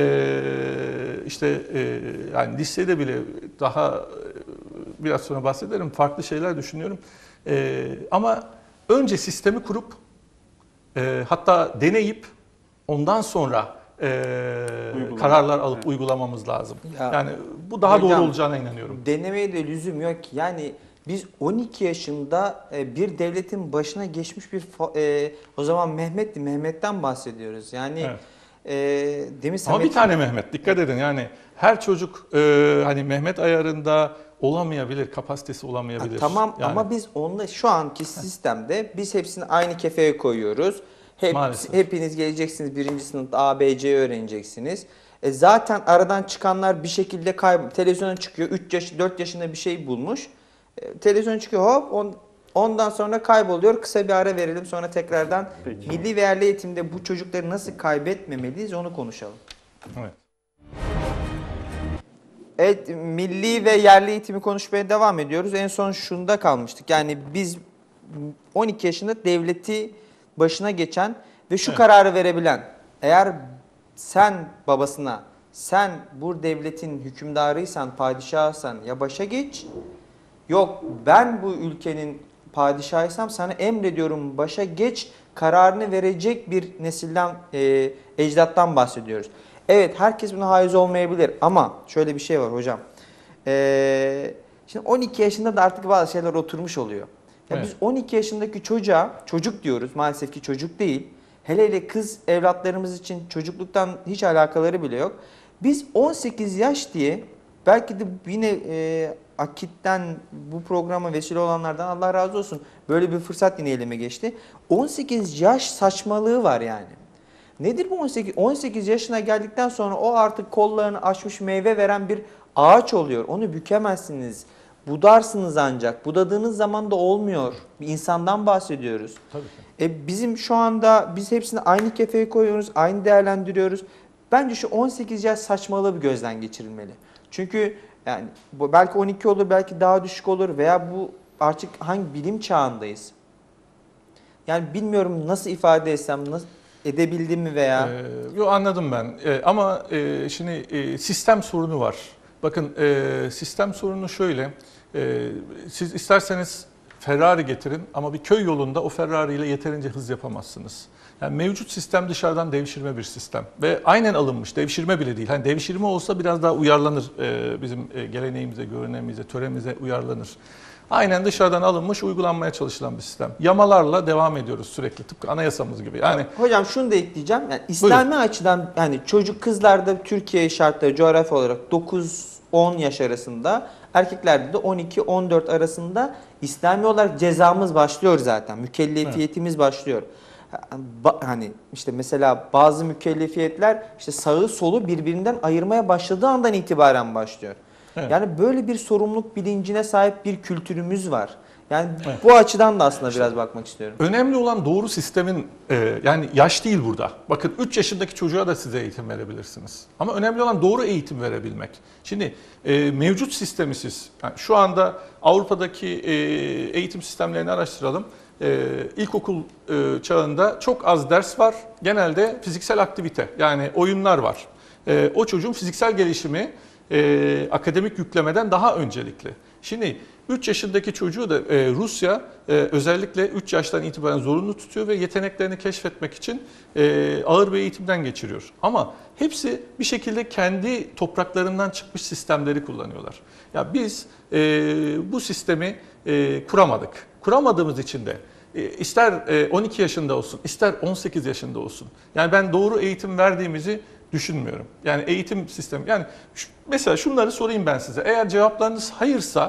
yani lisede bile daha biraz sonra bahsederim, farklı şeyler düşünüyorum. Ama önce sistemi kurup hatta deneyip ondan sonra kararlar alıp uygulamamız lazım. Ya, yani bu daha hocam, doğru olacağına inanıyorum. Denemeye de lüzum yok. Yani biz 12 yaşında bir devletin başına geçmiş o zaman Mehmet'ten bahsediyoruz. Yani demin Ama bir Samet- tane Mehmet, dikkat edin, yani her çocuk hani Mehmet ayarında olamayabilir, kapasitesi olamayabilir. Tamam Yani ama biz onunla şu anki sistemde biz hepsini aynı kefeye koyuyoruz. Maalesef. Hepiniz geleceksiniz, birinci sınıfta A, B, C öğreneceksiniz. Zaten aradan çıkanlar bir şekilde televizyona çıkıyor. 4 yaşında bir şey bulmuş. Televizyona çıkıyor, hop Ondan sonra kayboluyor. Kısa bir ara verelim, sonra tekrardan Peki. milli ve yerli eğitimde bu çocukları nasıl kaybetmemeliyiz onu konuşalım. Evet. Evet, milli ve yerli eğitimi konuşmaya devam ediyoruz. En son şunda kalmıştık. Yani biz 12 yaşında devleti başına geçen ve şu kararı verebilen, eğer sen babasına, sen bu devletin hükümdarıysan, padişahsan ya başa geç, yok ben bu ülkenin padişahıysam sana emrediyorum başa geç kararını verecek bir nesilden, ecdattan bahsediyoruz. Evet, herkes buna haiz olmayabilir ama şöyle bir şey var hocam. Şimdi 12 yaşında da artık bazı şeyler oturmuş oluyor. Ya Evet. biz 12 yaşındaki çocuğa, çocuk diyoruz, maalesef ki çocuk değil. Hele hele kız evlatlarımız için çocukluktan hiç alakaları bile yok. Biz 18 yaş diye, belki de yine Akit'ten, bu programa vesile olanlardan Allah razı olsun, böyle bir fırsat yine elime geçti. 18 yaş saçmalığı var yani. Nedir bu 18? 18 yaşına geldikten sonra o artık kollarını açmış meyve veren bir ağaç oluyor. Onu bükemezsiniz. Budarsınız ancak. Budadığınız zaman da olmuyor. Bir insandan bahsediyoruz. Tabii ki. Bizim şu anda biz hepsini aynı kefeye koyuyoruz, aynı değerlendiriyoruz. Bence şu 18 yaş saçmalığı bir gözden geçirilmeli. Çünkü yani belki 12 olur, belki daha düşük olur veya bu artık hangi bilim çağındayız? Yani bilmiyorum nasıl ifade etsem, nasıl edebildim mi veya... Yo, anladım ben. Ama şimdi sistem sorunu var. Bakın sistem sorunu şöyle. Siz isterseniz Ferrari getirin ama bir köy yolunda o Ferrari ile yeterince hız yapamazsınız. Yani mevcut sistem dışarıdan devşirme bir sistem ve aynen alınmış, devşirme bile değil. Hani devşirme olsa biraz daha uyarlanır, bizim geleneğimize, göreneğimize, töremize uyarlanır. Aynen dışarıdan alınmış, uygulanmaya çalışılan bir sistem. Yamalarla devam ediyoruz sürekli, tıpkı anayasamız gibi. Yani Hocam şunu da ekleyeceğim. Yani İslami açıdan, yani çocuk kızlarda Türkiye şartları coğrafi olarak 9-10 yaş arasında, erkeklerde de 12-14 arasında İslami olarak cezamız başlıyor zaten. Mükellefiyetimiz başlıyor. Hani işte mesela bazı mükellefiyetler işte sağı solu birbirinden ayırmaya başladığı andan itibaren başlıyor. Evet. Yani böyle bir sorumluluk bilincine sahip bir kültürümüz var. Yani bu açıdan da aslında biraz bakmak istiyorum. önemli olan doğru sistemin, yani yaş değil burada. Bakın 3 yaşındaki çocuğa da size eğitim verebilirsiniz. Ama önemli olan doğru eğitim verebilmek. Şimdi mevcut sistemi siz, yani şu anda Avrupa'daki eğitim sistemlerini araştıralım. İlkokul çağında çok az ders var. Genelde fiziksel aktivite, yani oyunlar var. O çocuğun fiziksel gelişimi akademik yüklemeden daha öncelikli. Şimdi 3 yaşındaki çocuğu da Rusya özellikle 3 yaştan itibaren zorunlu tutuyor ve yeteneklerini keşfetmek için ağır bir eğitimden geçiriyor. Ama hepsi bir şekilde kendi topraklarından çıkmış sistemleri kullanıyorlar. Ya biz bu sistemi kuramadık. Kuramadığımız için de ister 12 yaşında olsun, ister 18 yaşında olsun. Yani ben doğru eğitim verdiğimizi düşünmüyorum. Yani eğitim sistemi, yani mesela şunları sorayım ben size. Eğer cevaplarınız hayırsa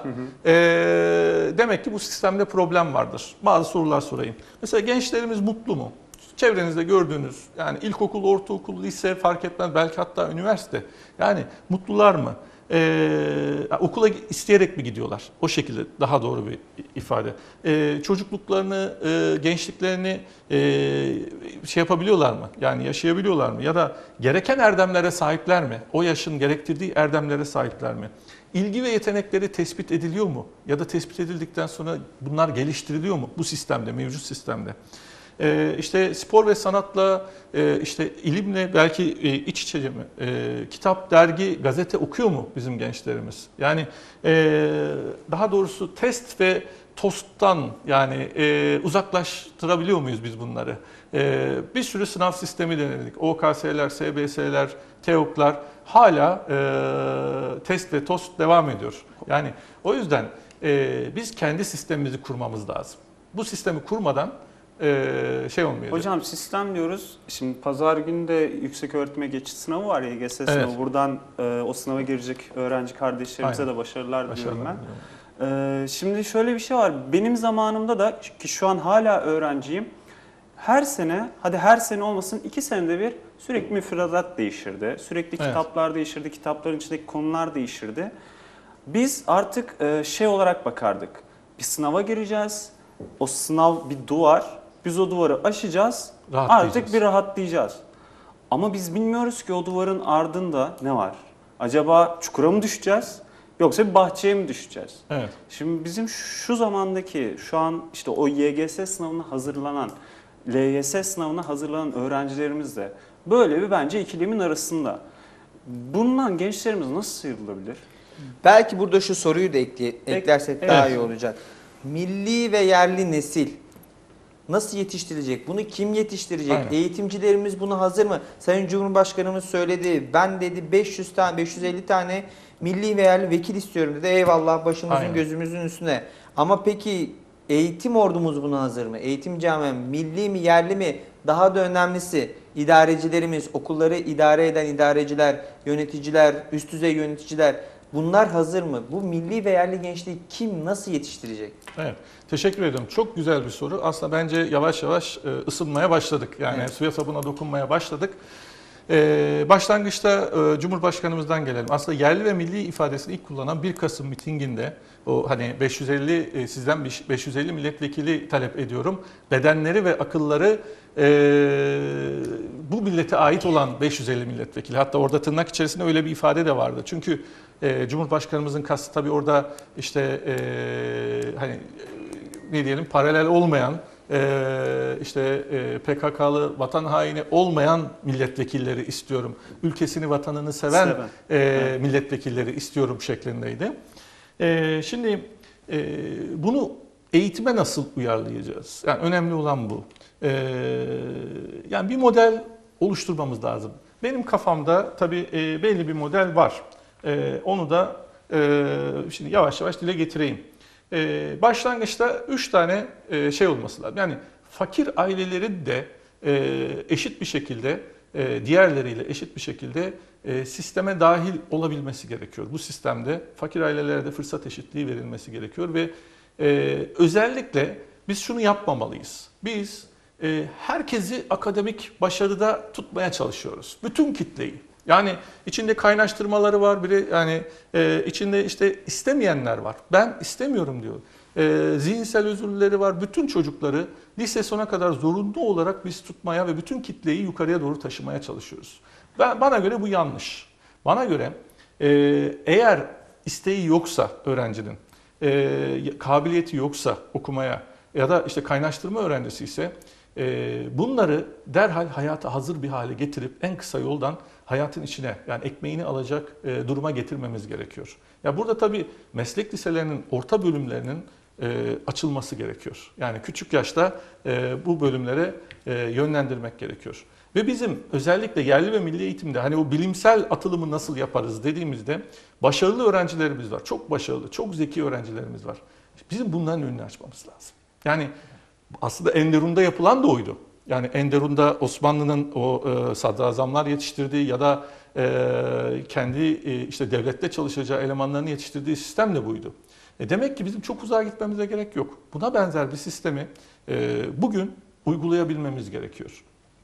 demek ki bu sistemde problem vardır. Bazı sorular sorayım. Mesela gençlerimiz mutlu mu? Çevrenizde gördüğünüz, yani ilkokul, ortaokul, lise fark etmez, belki hatta üniversite. Yani mutlular mı? Okula isteyerek mi gidiyorlar? O şekilde daha doğru bir ifade. Çocukluklarını, gençliklerini şey yapabiliyorlar mı? Yani yaşayabiliyorlar mı? Ya da gereken erdemlere sahipler mi? O yaşın gerektirdiği erdemlere sahipler mi? İlgi ve yetenekleri tespit ediliyor mu? Ya da tespit edildikten sonra bunlar geliştiriliyor mu bu sistemde, mevcut sistemde? İşte spor ve sanatla, işte ilimle belki iç içe mi? Kitap, dergi, gazete okuyor mu bizim gençlerimiz? Yani daha doğrusu test ve tosttan, yani uzaklaştırabiliyor muyuz biz bunları? Bir sürü sınav sistemi denedik. OKS'ler, SBS'ler, TEOK'lar hala test ve tost devam ediyor. Yani o yüzden biz kendi sistemimizi kurmamız lazım. Bu sistemi kurmadan şey olmuyor. Hocam sistem diyoruz. Şimdi pazar günü de yüksek öğretime geçiş sınavı var ya, YGS sınavı. Evet. Buradan o sınava girecek öğrenci kardeşlerimize Aynen. de başarılar diliyorum ben. Başarılar. Şimdi şöyle bir şey var. Benim zamanımda da, ki şu an hala öğrenciyim, her sene, hadi her sene olmasın 2 senede bir sürekli müfredat değişirdi. Sürekli Evet. kitaplar değişirdi. Kitapların içindeki konular değişirdi. Biz artık şey olarak bakardık. Bir sınava gireceğiz. O sınav bir duvar. Biz o duvarı aşacağız. Rahatlayacağız. Artık bir rahatlayacağız. Ama biz bilmiyoruz ki o duvarın ardında ne var? Acaba çukura mı düşeceğiz? Yoksa bir bahçeye mi düşeceğiz? Evet. Şimdi bizim şu an işte o YGS sınavına hazırlanan, LYS sınavına hazırlanan öğrencilerimiz de böyle bir bence ikilemin arasında. Bundan gençlerimiz nasıl sıyrılabilir? Belki burada şu soruyu da eklersek daha Evet. iyi olacak. Milli ve yerli nesil nasıl yetiştirilecek? Bunu kim yetiştirecek? Aynen. Eğitimcilerimiz buna hazır mı? Sayın Cumhurbaşkanımız söyledi. Ben dedi 500 tane, 550 tane milli ve yerli vekil istiyorum dedi. Eyvallah, başımızın Aynen. gözümüzün üstüne. Ama peki eğitim ordumuz buna hazır mı? Eğitim camiam milli mi yerli mi? Daha da önemlisi idarecilerimiz, okulları idare eden idareciler, yöneticiler, üst düzey yöneticiler bunlar hazır mı? Bu milli ve yerli gençliği kim nasıl yetiştirecek? Evet, teşekkür ederim. Çok güzel bir soru. Aslında bence yavaş yavaş ısınmaya başladık. Yani Evet. suya sabuna dokunmaya başladık. Başlangıçta Cumhurbaşkanımızdan gelelim. Aslında yerli ve milli ifadesini ilk kullanan 1 Kasım mitinginde o hani 550 sizden 550 milletvekili talep ediyorum. Bedenleri ve akılları bu millete ait olan 550 milletvekili. Hatta orada tırnak içerisinde öyle bir ifade de vardı. Çünkü Cumhurbaşkanımızın kastı tabii orada işte hani ne diyelim paralel olmayan PKK'lı vatan haini olmayan milletvekilleri istiyorum. Ülkesini, vatanını seven Evet. milletvekilleri istiyorum şeklindeydi. Şimdi bunu eğitime nasıl uyarlayacağız? Yani önemli olan bu. Yani bir model oluşturmamız lazım. Benim kafamda tabii belli bir model var. Onu da şimdi yavaş yavaş dile getireyim. Başlangıçta 3 tane şey olması lazım. Yani fakir ailelerin de eşit bir şekilde diğerleriyle eşit bir şekilde sisteme dahil olabilmesi gerekiyor. Bu sistemde fakir ailelere de fırsat eşitliği verilmesi gerekiyor ve özellikle biz şunu yapmamalıyız. Biz herkesi akademik başarıda tutmaya çalışıyoruz. Bütün kitleyi. Yani içinde kaynaştırmaları var, biri yani içinde işte istemeyenler var. Ben istemiyorum diyor. Zihinsel özürlüleri var. Bütün çocukları lise sona kadar zorunlu olarak biz tutmaya ve bütün kitleyi yukarıya doğru taşımaya çalışıyoruz. Bana göre bu yanlış. Bana göre eğer isteği yoksa öğrencinin, kabiliyeti yoksa okumaya ya da işte kaynaştırma öğrencisi ise bunları derhal hayata hazır bir hale getirip en kısa yoldan hayatın içine yani ekmeğini alacak duruma getirmemiz gerekiyor. Ya burada tabii meslek liselerinin orta bölümlerinin açılması gerekiyor. Yani küçük yaşta bu bölümlere yönlendirmek gerekiyor. Ve bizim özellikle yerli ve milli eğitimde hani o bilimsel atılımı nasıl yaparız dediğimizde başarılı öğrencilerimiz var. Çok başarılı, çok zeki öğrencilerimiz var. Bizim bunların önünü açmamız lazım. Yani aslında Enderun'da yapılan da oydu. Yani Enderun'da Osmanlı'nın o sadrazamlar yetiştirdiği ya da kendi işte devlette çalışacağı elemanlarını yetiştirdiği sistem de buydu. Demek ki bizim çok uzağa gitmemize gerek yok. Buna benzer bir sistemi bugün uygulayabilmemiz gerekiyor.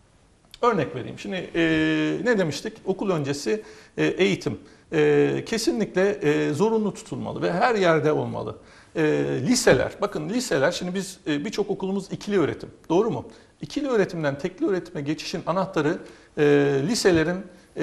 Örnek vereyim. Şimdi ne demiştik? Okul öncesi eğitim kesinlikle zorunlu tutulmalı ve her yerde olmalı. Liseler, bakın liseler, şimdi biz birçok okulumuz ikili öğretim, doğru mu? İkili öğretimden tekli öğretime geçişin anahtarı liselerin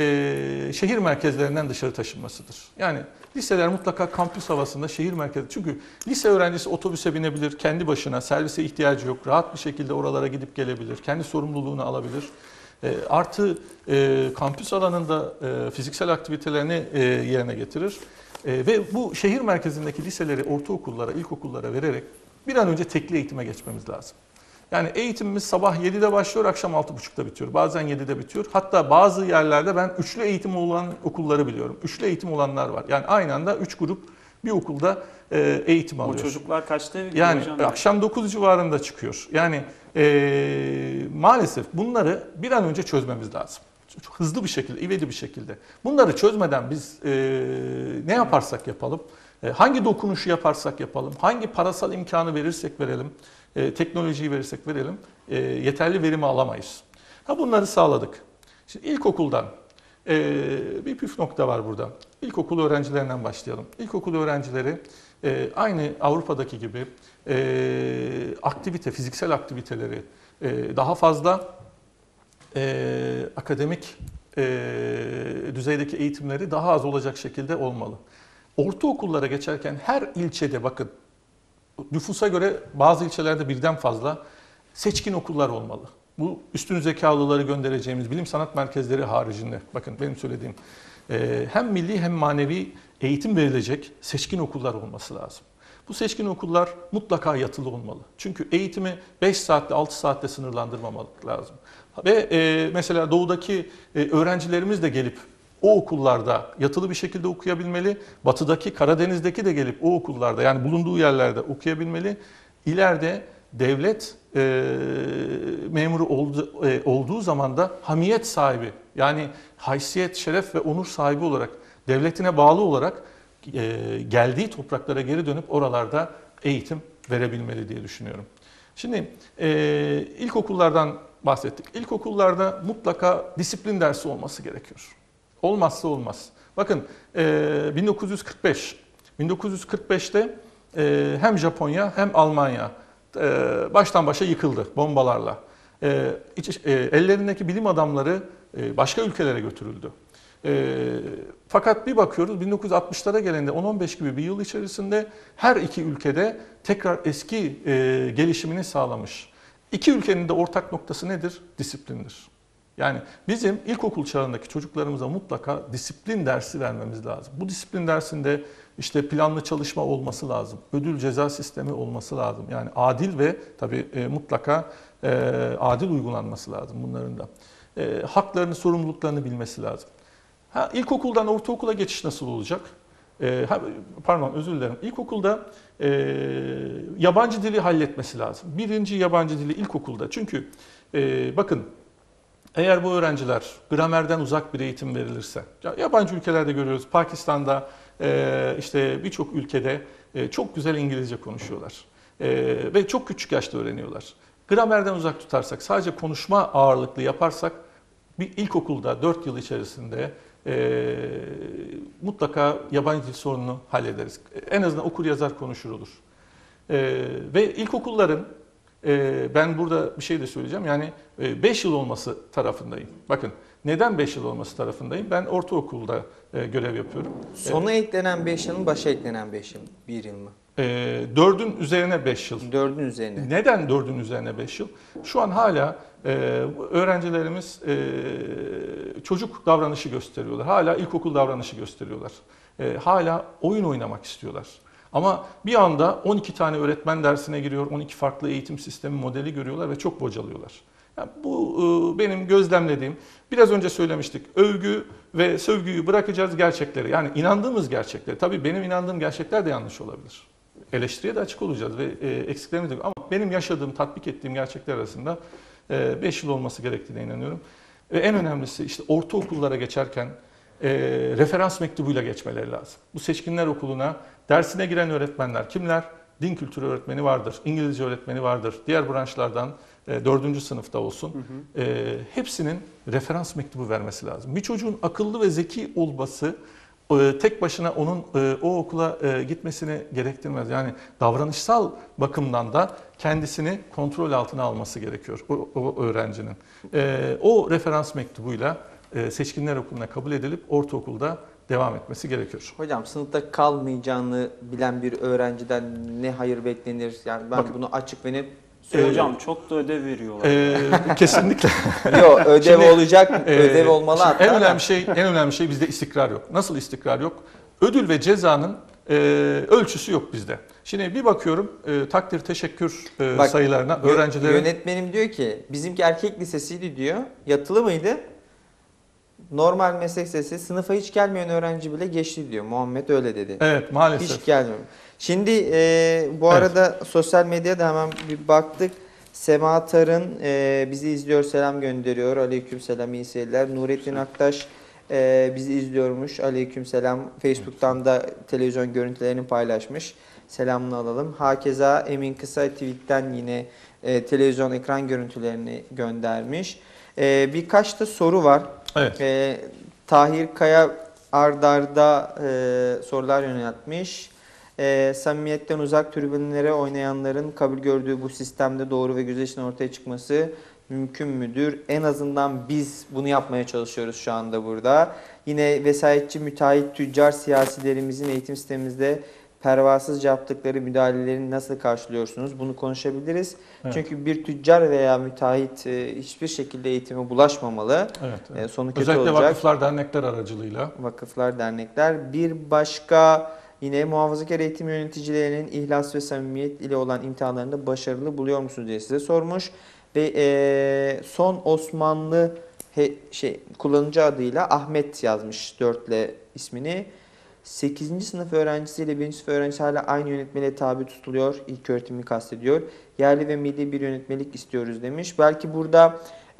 şehir merkezlerinden dışarı taşınmasıdır. Yani liseler mutlaka kampüs havasında şehir merkezi. Çünkü lise öğrencisi otobüse binebilir, kendi başına, servise ihtiyacı yok, rahat bir şekilde oralara gidip gelebilir, kendi sorumluluğunu alabilir. Artı kampüs alanında fiziksel aktivitelerini yerine getirir. Ve bu şehir merkezindeki liseleri ortaokullara, ilkokullara vererek bir an önce tekli eğitime geçmemiz lazım. Yani eğitimimiz sabah 7'de başlıyor, akşam 6.30'da bitiyor. Bazen 7'de bitiyor. Hatta bazı yerlerde ben üçlü eğitim olan okulları biliyorum. Üçlü eğitim olanlar var. Yani aynı anda 3 grup bir okulda eğitim alıyor. O çocuklar kaçta gidiyor Yani hocam? akşam 9 civarında çıkıyor. Yani maalesef bunları bir an önce çözmemiz lazım. Çok hızlı bir şekilde, ivedi bir şekilde. Bunları çözmeden biz ne yaparsak yapalım, hangi dokunuşu yaparsak yapalım, hangi parasal imkanı verirsek verelim, teknolojiyi verirsek verelim, yeterli verimi alamayız. Bunları sağladık. Şimdi ilkokuldan Bir püf nokta var burada. İlkokul öğrencilerinden başlayalım. İlkokul öğrencileri aynı Avrupa'daki gibi fiziksel aktiviteleri daha fazla, akademik düzeydeki eğitimleri daha az olacak şekilde olmalı. Ortaokullara geçerken her ilçede, bakın, nüfusa göre bazı ilçelerde birden fazla seçkin okullar olmalı. Bu üstün zekalıları göndereceğimiz bilim sanat merkezleri haricinde, bakın benim söylediğim, hem milli hem manevi eğitim verilecek seçkin okullar olması lazım. Bu seçkin okullar mutlaka yatılı olmalı. Çünkü eğitimi 5 saatte 6 saatte sınırlandırmamak lazım. Ve mesela doğudaki öğrencilerimiz de gelip o okullarda yatılı bir şekilde okuyabilmeli. Batıdaki, Karadeniz'deki de gelip o okullarda, yani bulunduğu yerlerde okuyabilmeli. İleride devlet memuru olduğu zaman da hamiyet sahibi, yani haysiyet, şeref ve onur sahibi olarak, devletine bağlı olarak geldiği topraklara geri dönüp oralarda eğitim verebilmeli diye düşünüyorum. Şimdi ilkokullardan bahsettik. İlkokullarda mutlaka disiplin dersi olması gerekiyor. Olmazsa olmaz. Bakın 1945'te hem Japonya hem Almanya baştan başa yıkıldı bombalarla. Ellerindeki bilim adamları başka ülkelere götürüldü. Fakat bir bakıyoruz 1960'lara gelende 10-15 gibi bir yıl içerisinde her iki ülkede tekrar eski gelişimini sağlamış. İki ülkenin de ortak noktası nedir? Disiplindir. Yani bizim ilkokul çağındaki çocuklarımıza mutlaka disiplin dersi vermemiz lazım. Bu disiplin dersinde işte planlı çalışma olması lazım. Ödül ceza sistemi olması lazım. Yani adil ve tabii mutlaka adil uygulanması lazım bunların da. Haklarını, sorumluluklarını bilmesi lazım. İlkokuldan ortaokula geçiş nasıl olacak? Pardon, özür dilerim. İlkokulda yabancı dili halletmesi lazım. Birinci yabancı dili ilkokulda. Çünkü bakın, eğer bu öğrenciler gramerden uzak bir eğitim verilirse, yabancı ülkelerde görüyoruz, Pakistan'da, işte birçok ülkede çok güzel İngilizce konuşuyorlar. Ve çok küçük yaşta öğreniyorlar. Gramerden uzak tutarsak, sadece konuşma ağırlıklı yaparsak, bir ilkokulda 4 yıl içerisinde mutlaka yabancı dil sorununu hallederiz. En azından okur yazar konuşur olur. Ve ilkokulların, ben burada bir şey de söyleyeceğim, yani 5 yıl olması tarafındayım. Bakın, neden 5 yıl olması tarafındayım? Ben ortaokulda görev yapıyorum. Sona eklenen 5 yıl mı, başa eklenen 5 yıl mı? 1 yıl mı? 4'ün üzerine 5 yıl. 4'ün üzerine. Neden 4'ün üzerine 5 yıl? Şu an hala öğrencilerimiz çocuk davranışı gösteriyorlar. Hala ilkokul davranışı gösteriyorlar. Hala oyun oynamak istiyorlar. Ama bir anda 12 tane öğretmen dersine giriyor, 12 farklı eğitim sistemi modeli görüyorlar ve çok bocalıyorlar. Yani bu benim gözlemlediğim, biraz önce söylemiştik, övgü ve sövgüyü bırakacağız, gerçekleri. Yani inandığımız gerçekleri. Tabii benim inandığım gerçekler de yanlış olabilir. Eleştiriye de açık olacağız ve eksiklerimiz de, ama benim yaşadığım, tatbik ettiğim gerçekler arasında 5 yıl olması gerektiğine inanıyorum. Ve en önemlisi, işte ortaokullara geçerken referans mektubuyla geçmeleri lazım. Bu seçkinler okuluna dersine giren öğretmenler kimler? Din kültürü öğretmeni vardır, İngilizce öğretmeni vardır, diğer branşlardan 4. sınıfta olsun. Hepsinin referans mektubu vermesi lazım. Bir çocuğun akıllı ve zeki olması tek başına onun o okula gitmesini gerektirmez. Yani davranışsal bakımdan da kendisini kontrol altına alması gerekiyor o öğrencinin. O referans mektubuyla seçkinler okuluna kabul edilip ortaokulda devam etmesi gerekiyor. Hocam, sınıfta kalmayacağını bilen bir öğrenciden ne hayır beklenir? Yani ben bunu açık ve net söylüyorum. Hocam çok da ödev veriyorlar. Kesinlikle. Yok, ödev Şimdi, olacak, ödev olmalı hatta. En önemli şey bizde istikrar yok. Nasıl istikrar yok? Ödül ve cezanın ölçüsü yok bizde. Şimdi bir bakıyorum takdir, teşekkür sayılarına, öğrencilerin... Yönetmenim diyor ki, bizimki erkek lisesiydi diyor, yatılı mıydı? Normal meslek lisesi, sınıfa hiç gelmeyen öğrenci bile geçti diyor. Muhammed öyle dedi. Evet, maalesef. Hiç gelmiyor. Şimdi bu arada sosyal medyada hemen bir baktık. Sema Tarın bizi izliyor, selam gönderiyor. Aleykümselam, iyi seyirler. Nurettin Aktaş bizi izliyormuş. Aleykümselam. Facebook'tan da televizyon görüntülerini paylaşmış. Selamını alalım. Hakeza Emin Kısa tweetten yine televizyon ekran görüntülerini göndermiş. Birkaç da soru var. Evet. Tahir Kaya ardarda sorular yöneltmiş. Samimiyetten uzak tribünlere oynayanların kabul gördüğü bu sistemde doğru ve güzel işin ortaya çıkması mümkün müdür? En azından biz bunu yapmaya çalışıyoruz şu anda burada. Yine vesayetçi, müteahhit, tüccar siyasilerimizin eğitim sistemimizde pervasızca yaptıkları müdahaleleri nasıl karşılıyorsunuz? Bunu konuşabiliriz. Evet. Çünkü bir tüccar veya müteahhit hiçbir şekilde eğitime bulaşmamalı. Evet. Sonu kötü Özellikle olacak. vakıflar, dernekler aracılığıyla. Vakıflar, dernekler. Bir başka yine muhafazakar eğitim yöneticilerinin ihlas ve samimiyet ile olan imtihanlarında başarılı buluyor musunuz diye size sormuş. Ve son Osmanlı kullanıcı adıyla Ahmet yazmış 4'le ismini. 8. sınıf öğrencisiyle 1. sınıf öğrencisi hala aynı yönetmeliğe tabi tutuluyor. İlk öğretimi kastediyor. Yerli ve milli bir yönetmelik istiyoruz demiş. Belki burada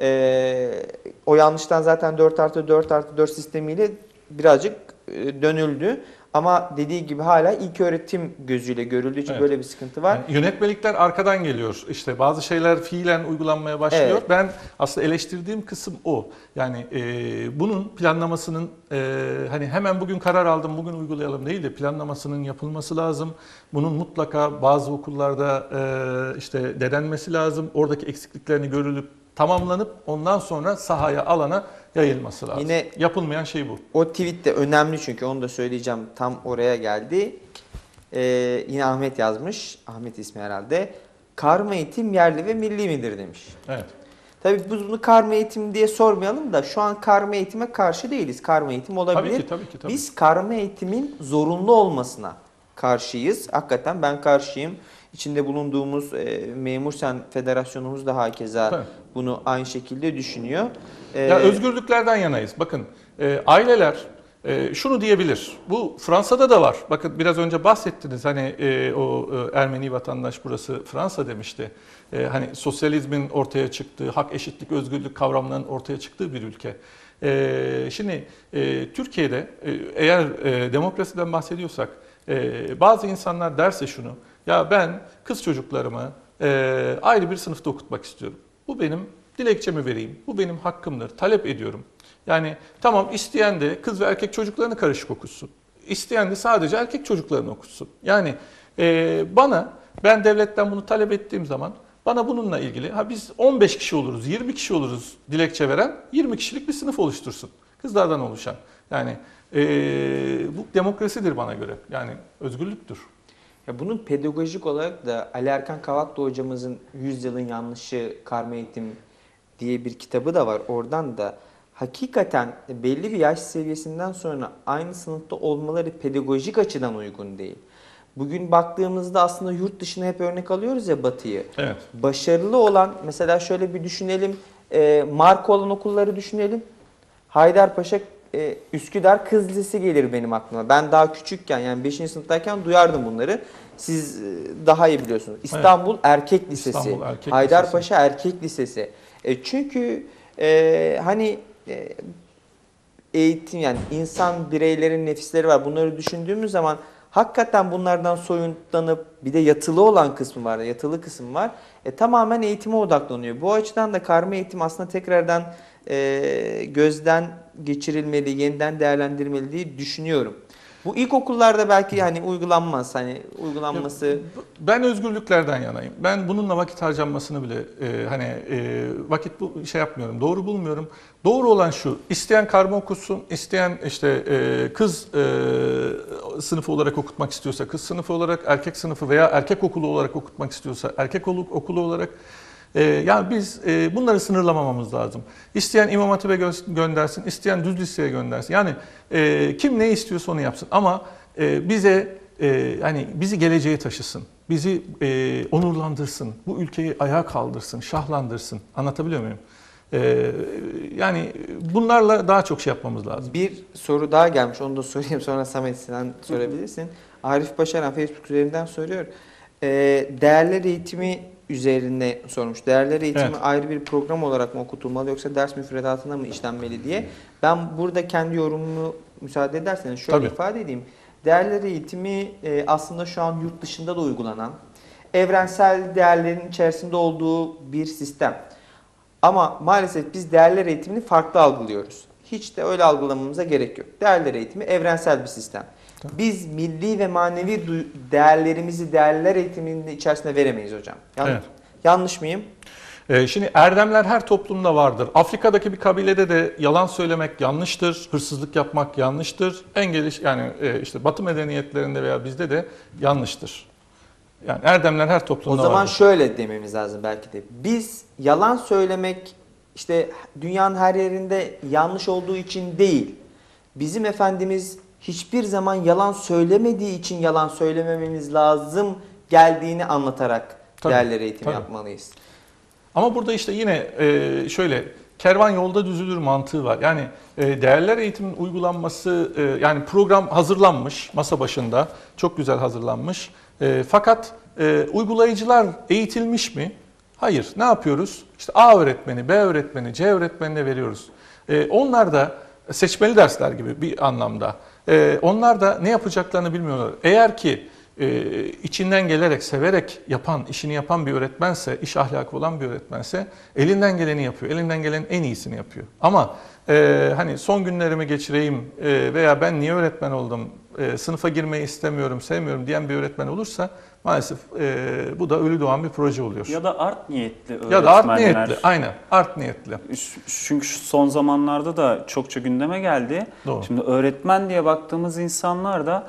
o yanlıştan zaten 4+4+4 sistemiyle birazcık dönüldü. Ama dediği gibi hala ilk öğretim gözüyle görüldüğü için böyle bir sıkıntı var. Yani yönetmelikler arkadan geliyor. İşte bazı şeyler fiilen uygulanmaya başlıyor. Evet. Ben aslında eleştirdiğim kısım o. Yani bunun planlamasının hani hemen bugün karar aldım, bugün uygulayalım değil de planlamasının yapılması lazım. Bunun mutlaka bazı okullarda işte denenmesi lazım. Oradaki eksikliklerini görülüp tamamlanıp ondan sonra sahaya, alana yayılması lazım. Yine yapılmayan şey bu. o tweet de önemli çünkü onu da söyleyeceğim. Tam oraya geldi. Yine Ahmet yazmış. Ahmet ismi herhalde. Karma eğitim yerli ve milli midir demiş. Evet. Tabii biz bunu karma eğitim diye sormayalım da şu an karma eğitime karşı değiliz. Karma eğitim olabilir. Tabii ki. Biz karma eğitimin zorunlu olmasına karşıyız. Hakikaten ben karşıyım. İçinde bulunduğumuz Memur Sen Federasyonumuz da hakeza bunu aynı şekilde düşünüyor. Ya özgürlüklerden yanayız. Bakın aileler şunu diyebilir. Bu Fransa'da da var. Bakın biraz önce bahsettiniz. Hani o Ermeni vatandaş burası Fransa demişti. Hani sosyalizmin ortaya çıktığı, hak, eşitlik, özgürlük kavramlarının ortaya çıktığı bir ülke. Şimdi Türkiye'de eğer demokrasiden bahsediyorsak bazı insanlar derse şunu. Ya ben kız çocuklarımı ayrı bir sınıfta okutmak istiyorum. Bu benim dilekçemi vereyim. Bu benim hakkımdır. Talep ediyorum. Yani tamam, isteyen de kız ve erkek çocuklarını karışık okutsun. İsteyen de sadece erkek çocuklarını okutsun. Yani ben devletten bunu talep ettiğim zaman bana bununla ilgili biz 15 kişi oluruz, 20 kişi oluruz dilekçe veren 20 kişilik bir sınıf oluştursun. Kızlardan oluşan. Yani bu demokrasidir bana göre. Yani özgürlüktür. Ya bunun pedagojik olarak da Ali Erkan Kavaklı hocamızın 100 yılın yanlışı karma eğitim diye bir kitabı da var. Oradan da hakikaten belli bir yaş seviyesinden sonra aynı sınıfta olmaları pedagojik açıdan uygun değil. Bugün baktığımızda aslında yurt dışına hep örnek alıyoruz ya Batı'yı. Evet. Başarılı olan mesela şöyle bir düşünelim. Marka olan okulları düşünelim. Haydarpaşa, Üsküdar Kız Lisesi gelir benim aklıma. Ben daha küçükken yani 5. sınıftayken duyardım bunları. Siz daha iyi biliyorsunuz. İstanbul Erkek Lisesi. İstanbul Erkek Haydarpaşa Lisesi. Erkek Lisesi. Çünkü eğitim yani insan bireylerin nefisleri var. Bunları düşündüğümüz zaman hakikaten bunlardan soyutlanıp bir de yatılı olan kısmı var. Yatılı kısım var. Tamamen eğitime odaklanıyor. Bu açıdan da karma eğitim aslında tekrardan gözden geçirilmeli, yeniden değerlendirmeli diye düşünüyorum. Bu ilkokullarda belki hani uygulanmaz. Hani uygulanması... Ben özgürlüklerden yanayım. Ben bununla vakit harcanmasını bile vakit yapmıyorum. Doğru bulmuyorum. Doğru olan şu. İsteyen karma okusun, isteyen kız sınıfı olarak okutmak istiyorsa kız sınıfı olarak, erkek sınıfı veya erkek okulu olarak okutmak istiyorsa erkek okulu olarak. Yani biz bunları sınırlamamamız lazım. İsteyen İmam Hatip'e göndersin, isteyen düz liseye göndersin. Yani kim ne istiyorsa onu yapsın. Ama bizi geleceğe taşısın, bizi onurlandırsın, bu ülkeyi ayağa kaldırsın, şahlandırsın. Anlatabiliyor muyum? Yani bunlarla daha çok şey yapmamız lazım. Bir soru daha gelmiş, onu da sorayım, sonra Samet sen sorabilirsin. Arif Başaran Facebook üzerinden soruyor. Değerler eğitimi üzerine sormuş. Değerler eğitimi ayrı bir program olarak mı okutulmalı yoksa ders müfredatına mı işlenmeli diye. Ben burada kendi yorumumu müsaade ederseniz şöyle ifade edeyim. Değerler eğitimi aslında şu an yurt dışında da uygulanan, evrensel değerlerin içerisinde olduğu bir sistem. Ama maalesef biz değerler eğitimini farklı algılıyoruz. hiç de öyle algılamamıza gerek yok. Değerler eğitimi evrensel bir sistem. Biz milli ve manevi değerlerimizi değerler eğitiminin içerisinde veremeyiz hocam. Evet. Yanlış mıyım? Şimdi erdemler her toplumda vardır. Afrika'daki bir kabilede de yalan söylemek yanlıştır, hırsızlık yapmak yanlıştır. Yani işte Batı medeniyetlerinde veya bizde de yanlıştır. Yani erdemler her toplumda vardır. O zaman şöyle dememiz lazım belki de. Biz yalan söylemek işte dünyanın her yerinde yanlış olduğu için değil. Bizim Efendimiz hiçbir zaman yalan söylemediği için yalan söylemememiz lazım geldiğini anlatarak değerler eğitimi yapmalıyız. Ama burada işte yine şöyle kervan yolda düzülür mantığı var. Yani değerler eğitimin uygulanması yani program hazırlanmış masa başında çok güzel hazırlanmış. Fakat uygulayıcılar eğitilmiş mi? Hayır. Ne yapıyoruz? İşte A öğretmeni, B öğretmeni, C öğretmenine veriyoruz. Onlar da seçmeli dersler gibi bir anlamda. Onlar da ne yapacaklarını bilmiyorlar. Eğer ki içinden gelerek, severek işini yapan bir öğretmense, iş ahlakı olan bir öğretmense elinden geleni yapıyor. Elinden gelenin en iyisini yapıyor. Ama hani son günlerimi geçireyim veya ben niye öğretmen oldum, sınıfa girmeyi istemiyorum, sevmiyorum diyen bir öğretmen olursa maalesef bu da ölü doğan bir proje oluyor. Ya da art niyetli öğretmenler. Ya da art niyetli, aynen art niyetli. Çünkü şu son zamanlarda da çokça gündeme geldi. Doğru. Şimdi öğretmen diye baktığımız insanlar da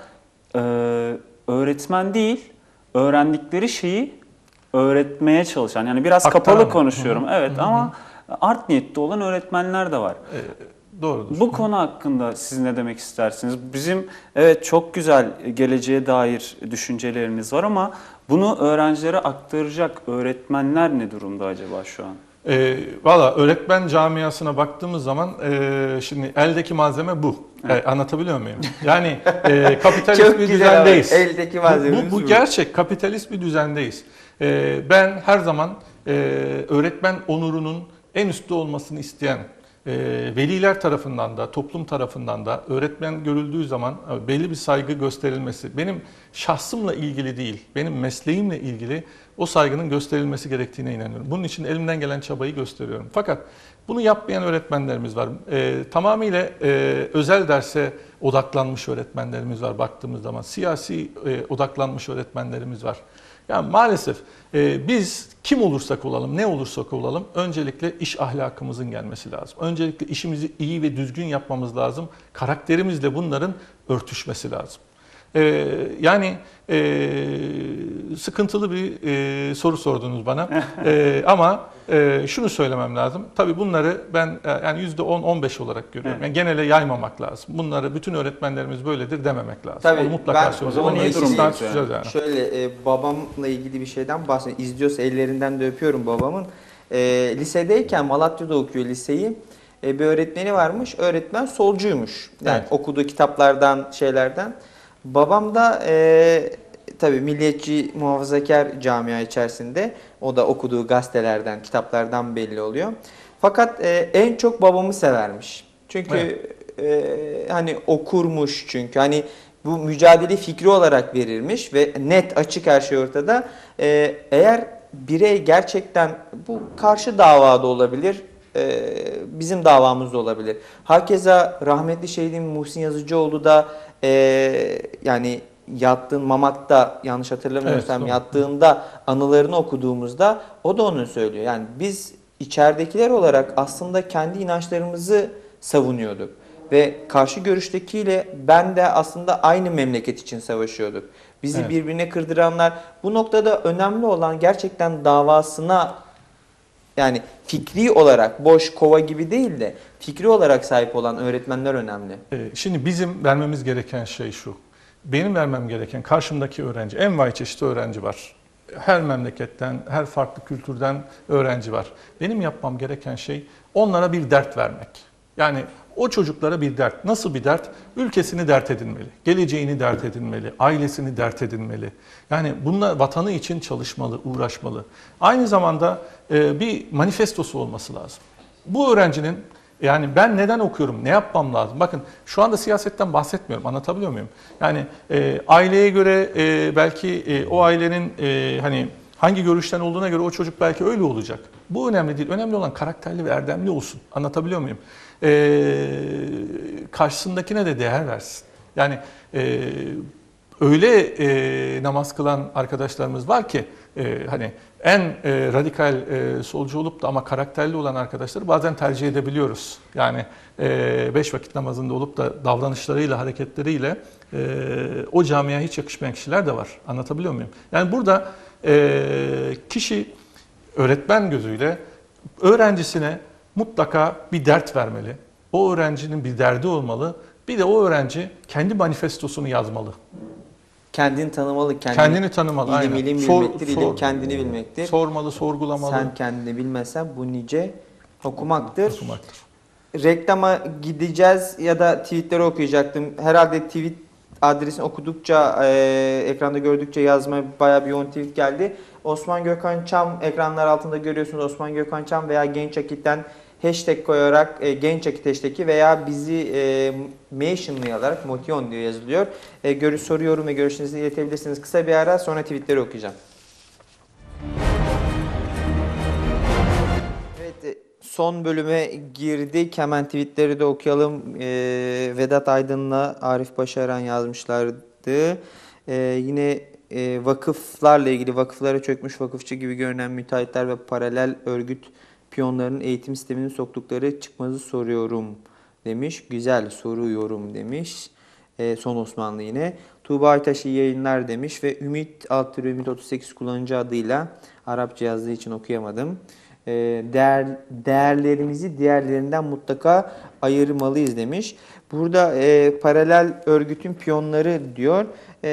öğretmen değil, öğrendikleri şeyi öğretmeye çalışan, yani biraz kapalı konuşuyorum, evet, ama art niyetli olan öğretmenler de var. Doğrudur. Bu konu hakkında siz ne demek istersiniz? Bizim evet çok güzel geleceğe dair düşünceleriniz var ama bunu öğrencilere aktaracak öğretmenler ne durumda acaba şu an? Valla öğretmen camiasına baktığımız zaman şimdi eldeki malzeme bu. Anlatabiliyor muyum? Yani kapitalist bir düzendeyiz. Eldeki malzememiz bu gerçek kapitalist bir düzendeyiz. Ben her zaman öğretmen onurunun en üstte olmasını isteyen veliler tarafından da toplum tarafından da öğretmen görüldüğü zaman belli bir saygı gösterilmesi, benim şahsımla ilgili değil, benim mesleğimle ilgili o saygının gösterilmesi gerektiğine inanıyorum. Bunun için elimden gelen çabayı gösteriyorum. Fakat bunu yapmayan öğretmenlerimiz var. Tamamıyla özel derse odaklanmış öğretmenlerimiz var baktığımız zaman. Siyasi odaklanmış öğretmenlerimiz var. Yani maalesef biz kim olursak olalım, ne olursak olalım öncelikle iş ahlakımızın gelmesi lazım. Öncelikle işimizi iyi ve düzgün yapmamız lazım. Karakterimizle bunların örtüşmesi lazım. Yani sıkıntılı bir soru sordunuz bana. Ama şunu söylemem lazım. Tabii bunları ben yani %10-15 olarak görüyorum. Yani genele yaymamak lazım. Bunları bütün öğretmenlerimiz böyledir dememek lazım. Tabii, onu mutlaka ben söyleyeceğim. o zaman Onu iyi istisna durumdayız tutacağız yani. Şöyle babamla ilgili bir şeyden bahsedeyim. İzliyorsa ellerinden de öpüyorum babamın. Lisedeyken Malatya'da okuyor liseyi. Bir öğretmeni varmış. Öğretmen solcuymuş. Yani Evet. okuduğu kitaplardan, şeylerden. Babam da tabii milliyetçi muhafazakar camia içerisinde. O da okuduğu gazetelerden, kitaplardan belli oluyor. Fakat en çok babamı severmiş. Çünkü hani okurmuş çünkü. Hani bu mücadele fikri olarak verilmiş ve net açık her şey ortada. Eğer birey gerçekten bu karşı davada olabilir, bizim davamız da olabilir. Hakeza rahmetli şehidim Muhsin Yazıcıoğlu da yani Mamak'ta yanlış hatırlamıyorsam Evet, yattığında anılarını okuduğumuzda o da onu söylüyor. Yani biz içeridekiler olarak aslında kendi inançlarımızı savunuyorduk. Ve karşı görüştekiyle ben de aslında aynı memleket için savaşıyorduk. Bizi birbirine kırdıranlar, bu noktada önemli olan gerçekten davasına, yani fikri olarak boş kova gibi değil de fikri olarak sahip olan öğretmenler önemli. Şimdi bizim vermemiz gereken şey şu. Benim vermem gereken karşımdaki öğrenci, envai çeşitli öğrenci var. Her memleketten, her farklı kültürden öğrenci var. Benim yapmam gereken şey onlara bir dert vermek. Yani o çocuklara bir dert. Nasıl bir dert? Ülkesini dert edinmeli, geleceğini dert edinmeli, ailesini dert edinmeli. Yani bununla vatanı için çalışmalı, uğraşmalı. Aynı zamanda bir manifestosu olması lazım. Bu öğrencinin yani ben neden okuyorum, ne yapmam lazım? Bakın şu anda siyasetten bahsetmiyorum, anlatabiliyor muyum? Yani aileye göre belki o ailenin hani Hangi görüşten olduğuna göre o çocuk belki öyle olacak. Bu önemli değil. Önemli olan karakterli ve erdemli olsun. Anlatabiliyor muyum? Karşısındakine de değer versin. Yani öyle namaz kılan arkadaşlarımız var ki hani en radikal solcu olup da ama karakterli olan arkadaşları bazen tercih edebiliyoruz. Yani 5 vakit namazında olup da davranışlarıyla, hareketleriyle o camiye hiç yakışmayan kişiler de var. Anlatabiliyor muyum? Yani burada kişi öğretmen gözüyle öğrencisine mutlaka bir dert vermeli. O öğrencinin bir derdi olmalı. Bir de o öğrenci kendi manifestosunu yazmalı. Kendini tanımalı, Kendini tanımalı. İlim, aynen. ilim bilmektir, ilim kendini bilmektir. Sormalı, sorgulamalı. Sen kendini bilmesen bu nice okumaktır. Okumaktır. Reklama gideceğiz ya da tweetleri okuyacaktım. Herhalde tweet adresini okudukça, ekranda gördükçe yazma bayağı bir yoğun tweet geldi. Osman Gökhan Çam ekranlar altında görüyorsunuz. Osman Gökhan Çam veya Genç Akit'ten hashtag koyarak Genç Akit hashtag'i veya bizi mentionlayarak Motion diye yazılıyor. Soru, yorum ve görüşlerinizi iletebilirsiniz. Kısa bir ara sonra tweetleri okuyacağım. Evet, son bölüme girdik. Hemen tweetleri de okuyalım. Vedat Aydın'la Arif Başaran yazmışlardı. Yine vakıflarla ilgili, vakıflara çökmüş vakıfçı gibi görünen müteahhitler ve paralel örgüt piyonlarının eğitim sistemini soktukları çıkmazı soruyorum demiş. Güzel soruyorum demiş. Son Osmanlı yine. Tuğba Aytaş iyi yayınlar demiş ve Ümit 38 kullanıcı adıyla Arapça yazdığı için okuyamadım. Değerlerimizi diğerlerinden mutlaka ayırmalıyız demiş. Burada paralel örgütün piyonları diyor.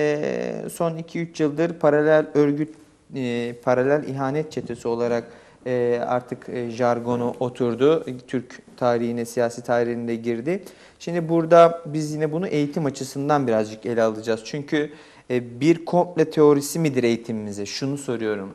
Son 2-3 yıldır paralel örgüt, paralel ihanet çetesi olarak artık jargonu oturdu. Türk tarihine, siyasi tarihine girdi. Şimdi burada biz yine bunu eğitim açısından birazcık ele alacağız. Çünkü bir komple teorisi midir eğitimimize? Şunu soruyorum.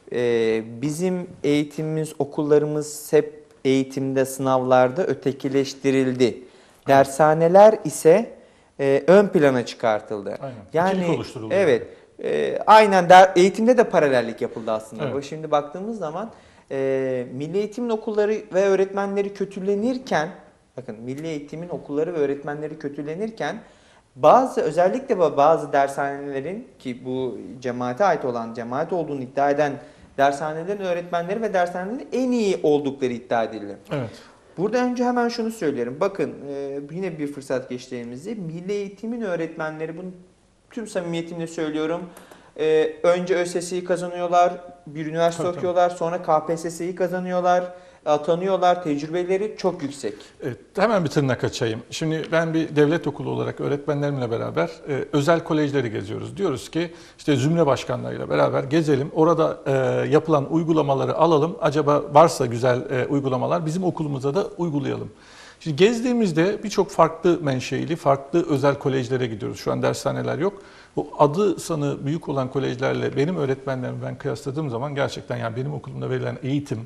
Bizim eğitimimiz, okullarımız hep eğitimde, sınavlarda ötekileştirildi. Dershaneler ise ön plana çıkartıldı. Aynen. Yani İkilik oluşturuldu. evet. Aynen eğitimde de paralellik yapıldı aslında. Evet. Şimdi baktığımız zaman milli eğitimin okulları ve öğretmenleri kötülenirken, bakın milli eğitimin okulları ve öğretmenleri kötülenirken özellikle bazı dershanelerin, ki bu cemaate ait olan, cemaat olduğunu iddia eden dershanelerin öğretmenleri ve dershanelerin en iyi oldukları iddia edildi. Evet. Burada önce hemen şunu söyleyelim. Bakın yine bir fırsat geçti elimize. Milli eğitimin öğretmenleri, bunu tüm samimiyetimle söylüyorum. Önce ÖSS'yi kazanıyorlar, bir üniversite okuyorlar, sonra KPSS'yi kazanıyorlar, atanıyorlar, tecrübeleri çok yüksek. Evet, hemen bir tırnak açayım. Şimdi ben bir devlet okulu olarak öğretmenlerimle beraber özel kolejleri geziyoruz. Diyoruz ki işte zümre başkanlarıyla beraber gezelim, orada yapılan uygulamaları alalım. Acaba varsa güzel uygulamalar bizim okulumuza da uygulayalım. Şimdi gezdiğimizde birçok farklı menşeili, farklı özel kolejlere gidiyoruz. Şu an dershaneler yok. Bu adı sanı büyük olan kolejlerle benim öğretmenlerimi ben kıyasladığım zaman gerçekten yani benim okulumda verilen eğitim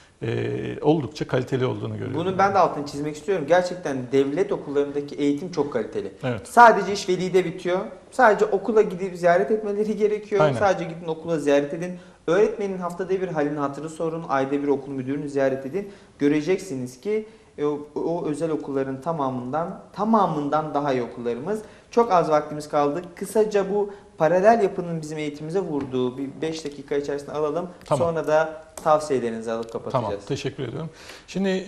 oldukça kaliteli olduğunu görüyorum. Bunu ben de altını çizmek istiyorum. Gerçekten devlet okullarındaki eğitim çok kaliteli. Evet. Sadece iş velide bitiyor. Sadece okula gidip ziyaret etmeleri gerekiyor. Aynen. Sadece gidin okula ziyaret edin. Öğretmenin haftada bir halini hatırı sorun. Ayda bir okul müdürünü ziyaret edin. Göreceksiniz ki o özel okulların tamamından daha iyi okullarımız. Çok az vaktimiz kaldı. Kısaca bu paralel yapının bizim eğitimimize vurduğu bir 5 dakika içerisinde alalım. Tamam. Sonra da tavsiyelerinizi alıp kapatacağız. Tamam, teşekkür ediyorum. Şimdi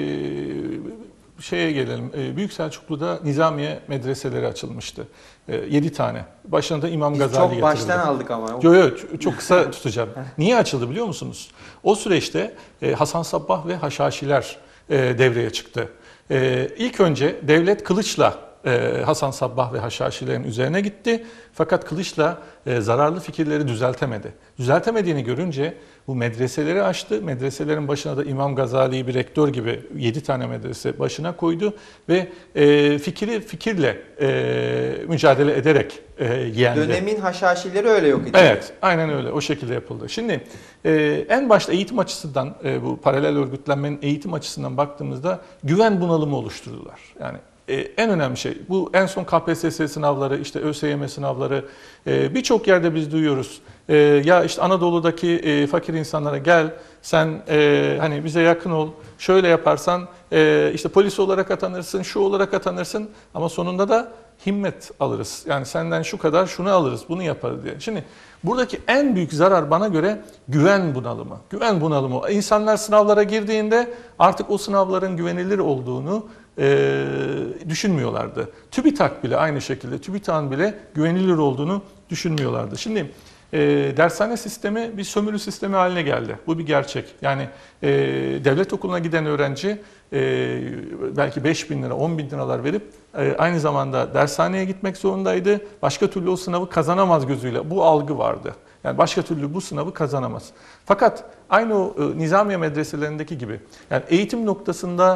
şeye gelelim. Büyük Selçuklu'da Nizamiye medreseleri açılmıştı. 7 tane. Başına da İmam Biz Gazali çok getirildi. baştan aldık ama. Yok, çok kısa tutacağım. Niye açıldı biliyor musunuz? O süreçte Hasan Sabbah ve Haşhaşiler devreye çıktı. İlk önce devlet kılıçla Hasan Sabbah ve Haşhaşilerin üzerine gitti. Fakat kılıçla zararlı fikirleri düzeltemedi. Düzeltemediğini görünce bu medreseleri açtı. Medreselerin başına da İmam Gazali'yi bir rektör gibi 7 tane medrese başına koydu ve fikirle mücadele ederek yendi. Dönemin haşhaşileri öyle yok edildi. Evet, aynen öyle. O şekilde yapıldı. Şimdi en başta eğitim açısından, bu paralel örgütlenmenin eğitim açısından baktığımızda güven bunalımı oluşturdular. Yani en önemli şey bu en son KPSS sınavları, işte ÖSYM sınavları, birçok yerde biz duyuyoruz. Ya işte Anadolu'daki fakir insanlara gel sen hani bize yakın ol, şöyle yaparsan işte polis olarak atanırsın, şu olarak atanırsın ama sonunda da himmet alırız. Yani senden şu kadar şunu alırız, bunu yaparız diye. Şimdi buradaki en büyük zarar bana göre güven bunalımı. Güven bunalımı. İnsanlar sınavlara girdiğinde artık o sınavların güvenilir olduğunu düşünmüyorlardı. TÜBİTAK bile aynı şekilde, TÜBİTAK'ın bile güvenilir olduğunu düşünmüyorlardı. Şimdi dershane sistemi bir sömürü sistemi haline geldi. Bu bir gerçek. Yani devlet okuluna giden öğrenci belki 5.000 lira, 10.000 liralar verip aynı zamanda dershaneye gitmek zorundaydı. Başka türlü o sınavı kazanamaz gözüyle. Bu algı vardı. Yani başka türlü bu sınavı kazanamaz. Fakat aynı o nizamiye medreselerindeki gibi yani eğitim noktasında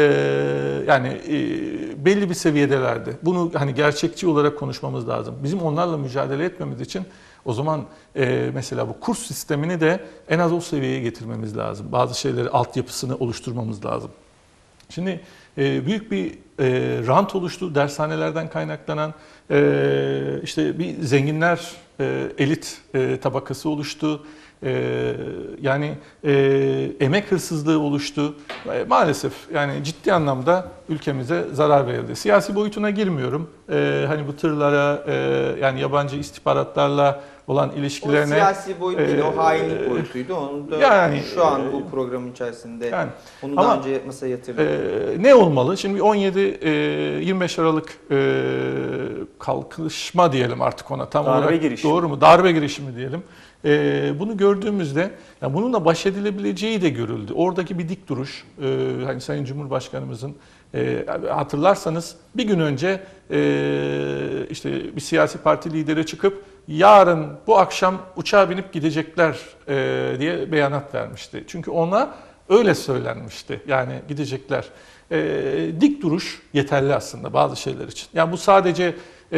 belli bir seviyedelerdi. Bunu hani gerçekçi olarak konuşmamız lazım. Bizim onlarla mücadele etmemiz için o zaman mesela bu kurs sistemini de en az o seviyeye getirmemiz lazım. Bazı şeyleri, altyapısını oluşturmamız lazım. Şimdi büyük bir rant oluştu dershanelerden kaynaklanan, işte bir zenginler elit tabakası oluştu. Yani emek hırsızlığı oluştu. Maalesef yani ciddi anlamda ülkemize zarar verildi. Siyasi boyutuna girmiyorum. Hani bu tırlara yani yabancı istihbaratlarla olan ilişkilerine... O siyasi boyut değil, o hainlik boyutuydu. Onu da yani, şu an bu programın içerisinde yani, onu daha önce masaya yatırdık. Ne olmalı? Şimdi 17-25 Aralık kalkışma diyelim artık ona tam Darbe olarak. girişimi. Doğru mu? Darbe girişimi diyelim. Bunu gördüğümüzde yani bununla baş edilebileceği de görüldü. Oradaki bir dik duruş, hani Sayın Cumhurbaşkanımızın hatırlarsanız bir gün önce işte bir siyasi parti lideri çıkıp yarın bu akşam uçağa binip gidecekler diye beyanat vermişti. Çünkü ona öyle söylenmişti. Yani gidecekler. Dik duruş yeterli aslında bazı şeyler için. Yani bu sadece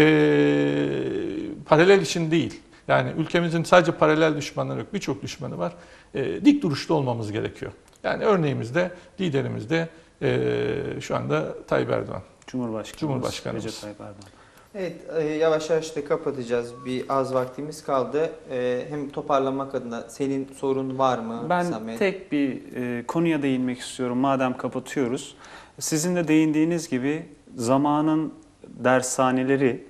paralel için değil. Yani ülkemizin sadece paralel düşmanları yok, birçok düşmanı var. Dik duruşta olmamız gerekiyor. Yani örneğimizde, liderimizde şu anda Tayyip Erdoğan. Cumhurbaşkanımız. Recep Tayyip Erdoğan. Evet, yavaş yavaş da kapatacağız. Bir az vaktimiz kaldı. Hem toparlamak adına senin sorun var mı Ben Samet? tek bir konuya değinmek istiyorum madem kapatıyoruz. Sizin de değindiğiniz gibi zamanın dershaneleri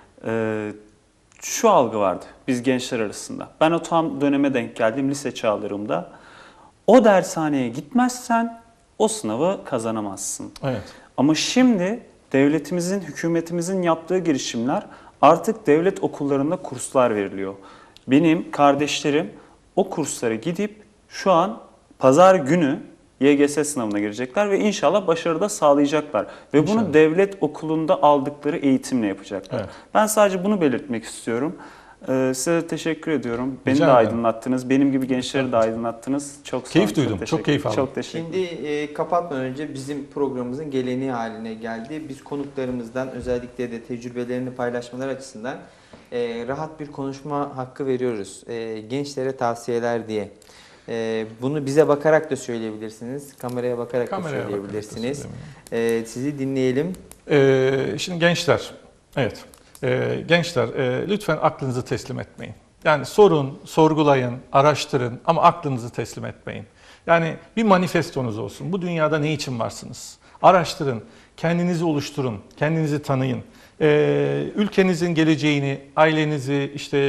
şu algı vardı biz gençler arasında. Ben o tam döneme denk geldim lise çağlarımda. O dershaneye gitmezsen o sınavı kazanamazsın. Evet. Ama şimdi devletimizin, hükümetimizin yaptığı girişimler artık devlet okullarında kurslar veriliyor. Benim kardeşlerim o kurslara gidip şu an pazar günü YGS sınavına girecekler ve inşallah başarı da sağlayacaklar. Ve İnşallah. bunu devlet okulunda aldıkları eğitimle yapacaklar. Evet. Ben sadece bunu belirtmek istiyorum. Size de teşekkür ediyorum. Beni Rica de ederim. aydınlattınız. Benim gibi gençleri de aydınlattınız. Çok sağ Keyif olun. duydum, çok teşekkür- keyif aldım. Çok teşekkür Şimdi kapatmadan önce bizim programımızın geleneği haline geldi. Biz konuklarımızdan özellikle de tecrübelerini paylaşmaları açısından rahat bir konuşma hakkı veriyoruz. Gençlere tavsiyeler diye. Bunu bize bakarak da söyleyebilirsiniz. Kameraya bakarak da söyleyebilirsiniz. Sizi dinleyelim. Şimdi gençler, evet. Gençler lütfen aklınızı teslim etmeyin. Yani sorun, sorgulayın, araştırın ama aklınızı teslim etmeyin. Yani bir manifestonuz olsun. Bu dünyada ne için varsınız? Araştırın, kendinizi oluşturun, kendinizi tanıyın. Ülkenizin geleceğini, ailenizi işte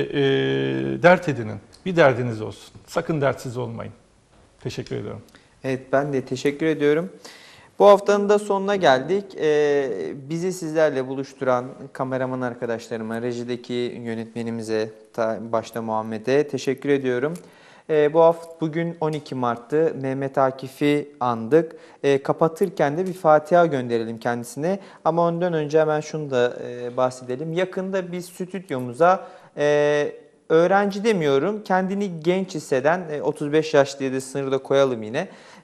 dert edinin. Bir derdiniz olsun. Sakın dertsiz olmayın. Teşekkür ediyorum. Evet, ben de teşekkür ediyorum. Bu haftanın da sonuna geldik. Bizi sizlerle buluşturan kameraman arkadaşlarıma, rejideki yönetmenimize, başta Muhammed'e teşekkür ediyorum. Bugün 12 Mart'tı. Mehmet Akif'i andık. Kapatırken de bir Fatiha gönderelim kendisine. Ama ondan önce hemen şunu da bahsedelim. Yakında biz stüdyomuza öğrenci demiyorum, kendini genç hisseden 35 yaş diye de sınırda koyalım yine.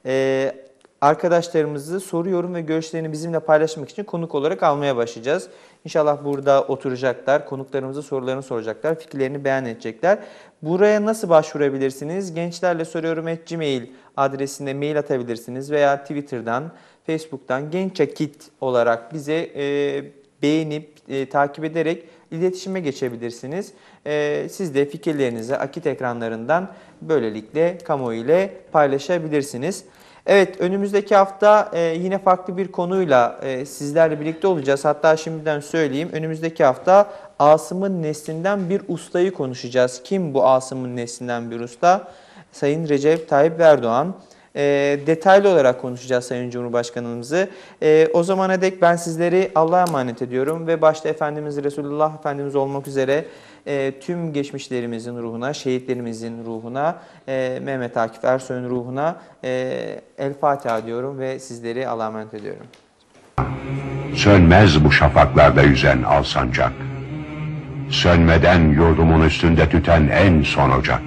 Arkadaşlarımızı soru, yorum ve görüşlerini bizimle paylaşmak için konuk olarak almaya başlayacağız. İnşallah burada oturacaklar, konuklarımıza sorularını soracaklar, fikirlerini beyan edecekler. Buraya nasıl başvurabilirsiniz? Gençlerle soruyorum @gmail adresine mail atabilirsiniz veya Twitter'dan, Facebook'tan Genç Akit olarak bize beğenip takip ederek iletişime geçebilirsiniz. Siz de fikirlerinizi Akit ekranlarından böylelikle kamuoyu ile paylaşabilirsiniz. Evet, önümüzdeki hafta yine farklı bir konuyla sizlerle birlikte olacağız. Hatta şimdiden söyleyeyim, önümüzdeki hafta Asım'ın neslinden bir ustayı konuşacağız. Kim bu Asım'ın neslinden bir usta? Sayın Recep Tayyip Erdoğan. Detaylı olarak konuşacağız Sayın Cumhurbaşkanımızı. O zamana dek ben sizleri Allah'a emanet ediyorum ve başta Efendimiz Resulullah Efendimiz olmak üzere tüm geçmişlerimizin ruhuna, şehitlerimizin ruhuna, Mehmet Akif Ersoy'un ruhuna El Fatiha diyorum ve sizleri Allah'a emanet ediyorum. Sönmez bu şafaklarda yüzen al sancak. Sönmeden yurdumun üstünde tüten en son ocak.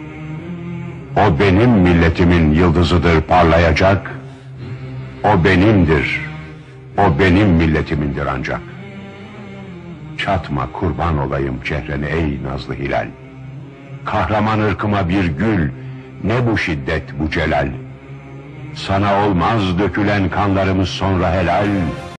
O benim milletimin yıldızıdır parlayacak. O benimdir. O benim milletimindir ancak. Çatma kurban olayım çehreni ey nazlı hilal. Kahraman ırkıma bir gül. Ne bu şiddet bu celal. Sana olmaz dökülen kanlarımız sonra helal.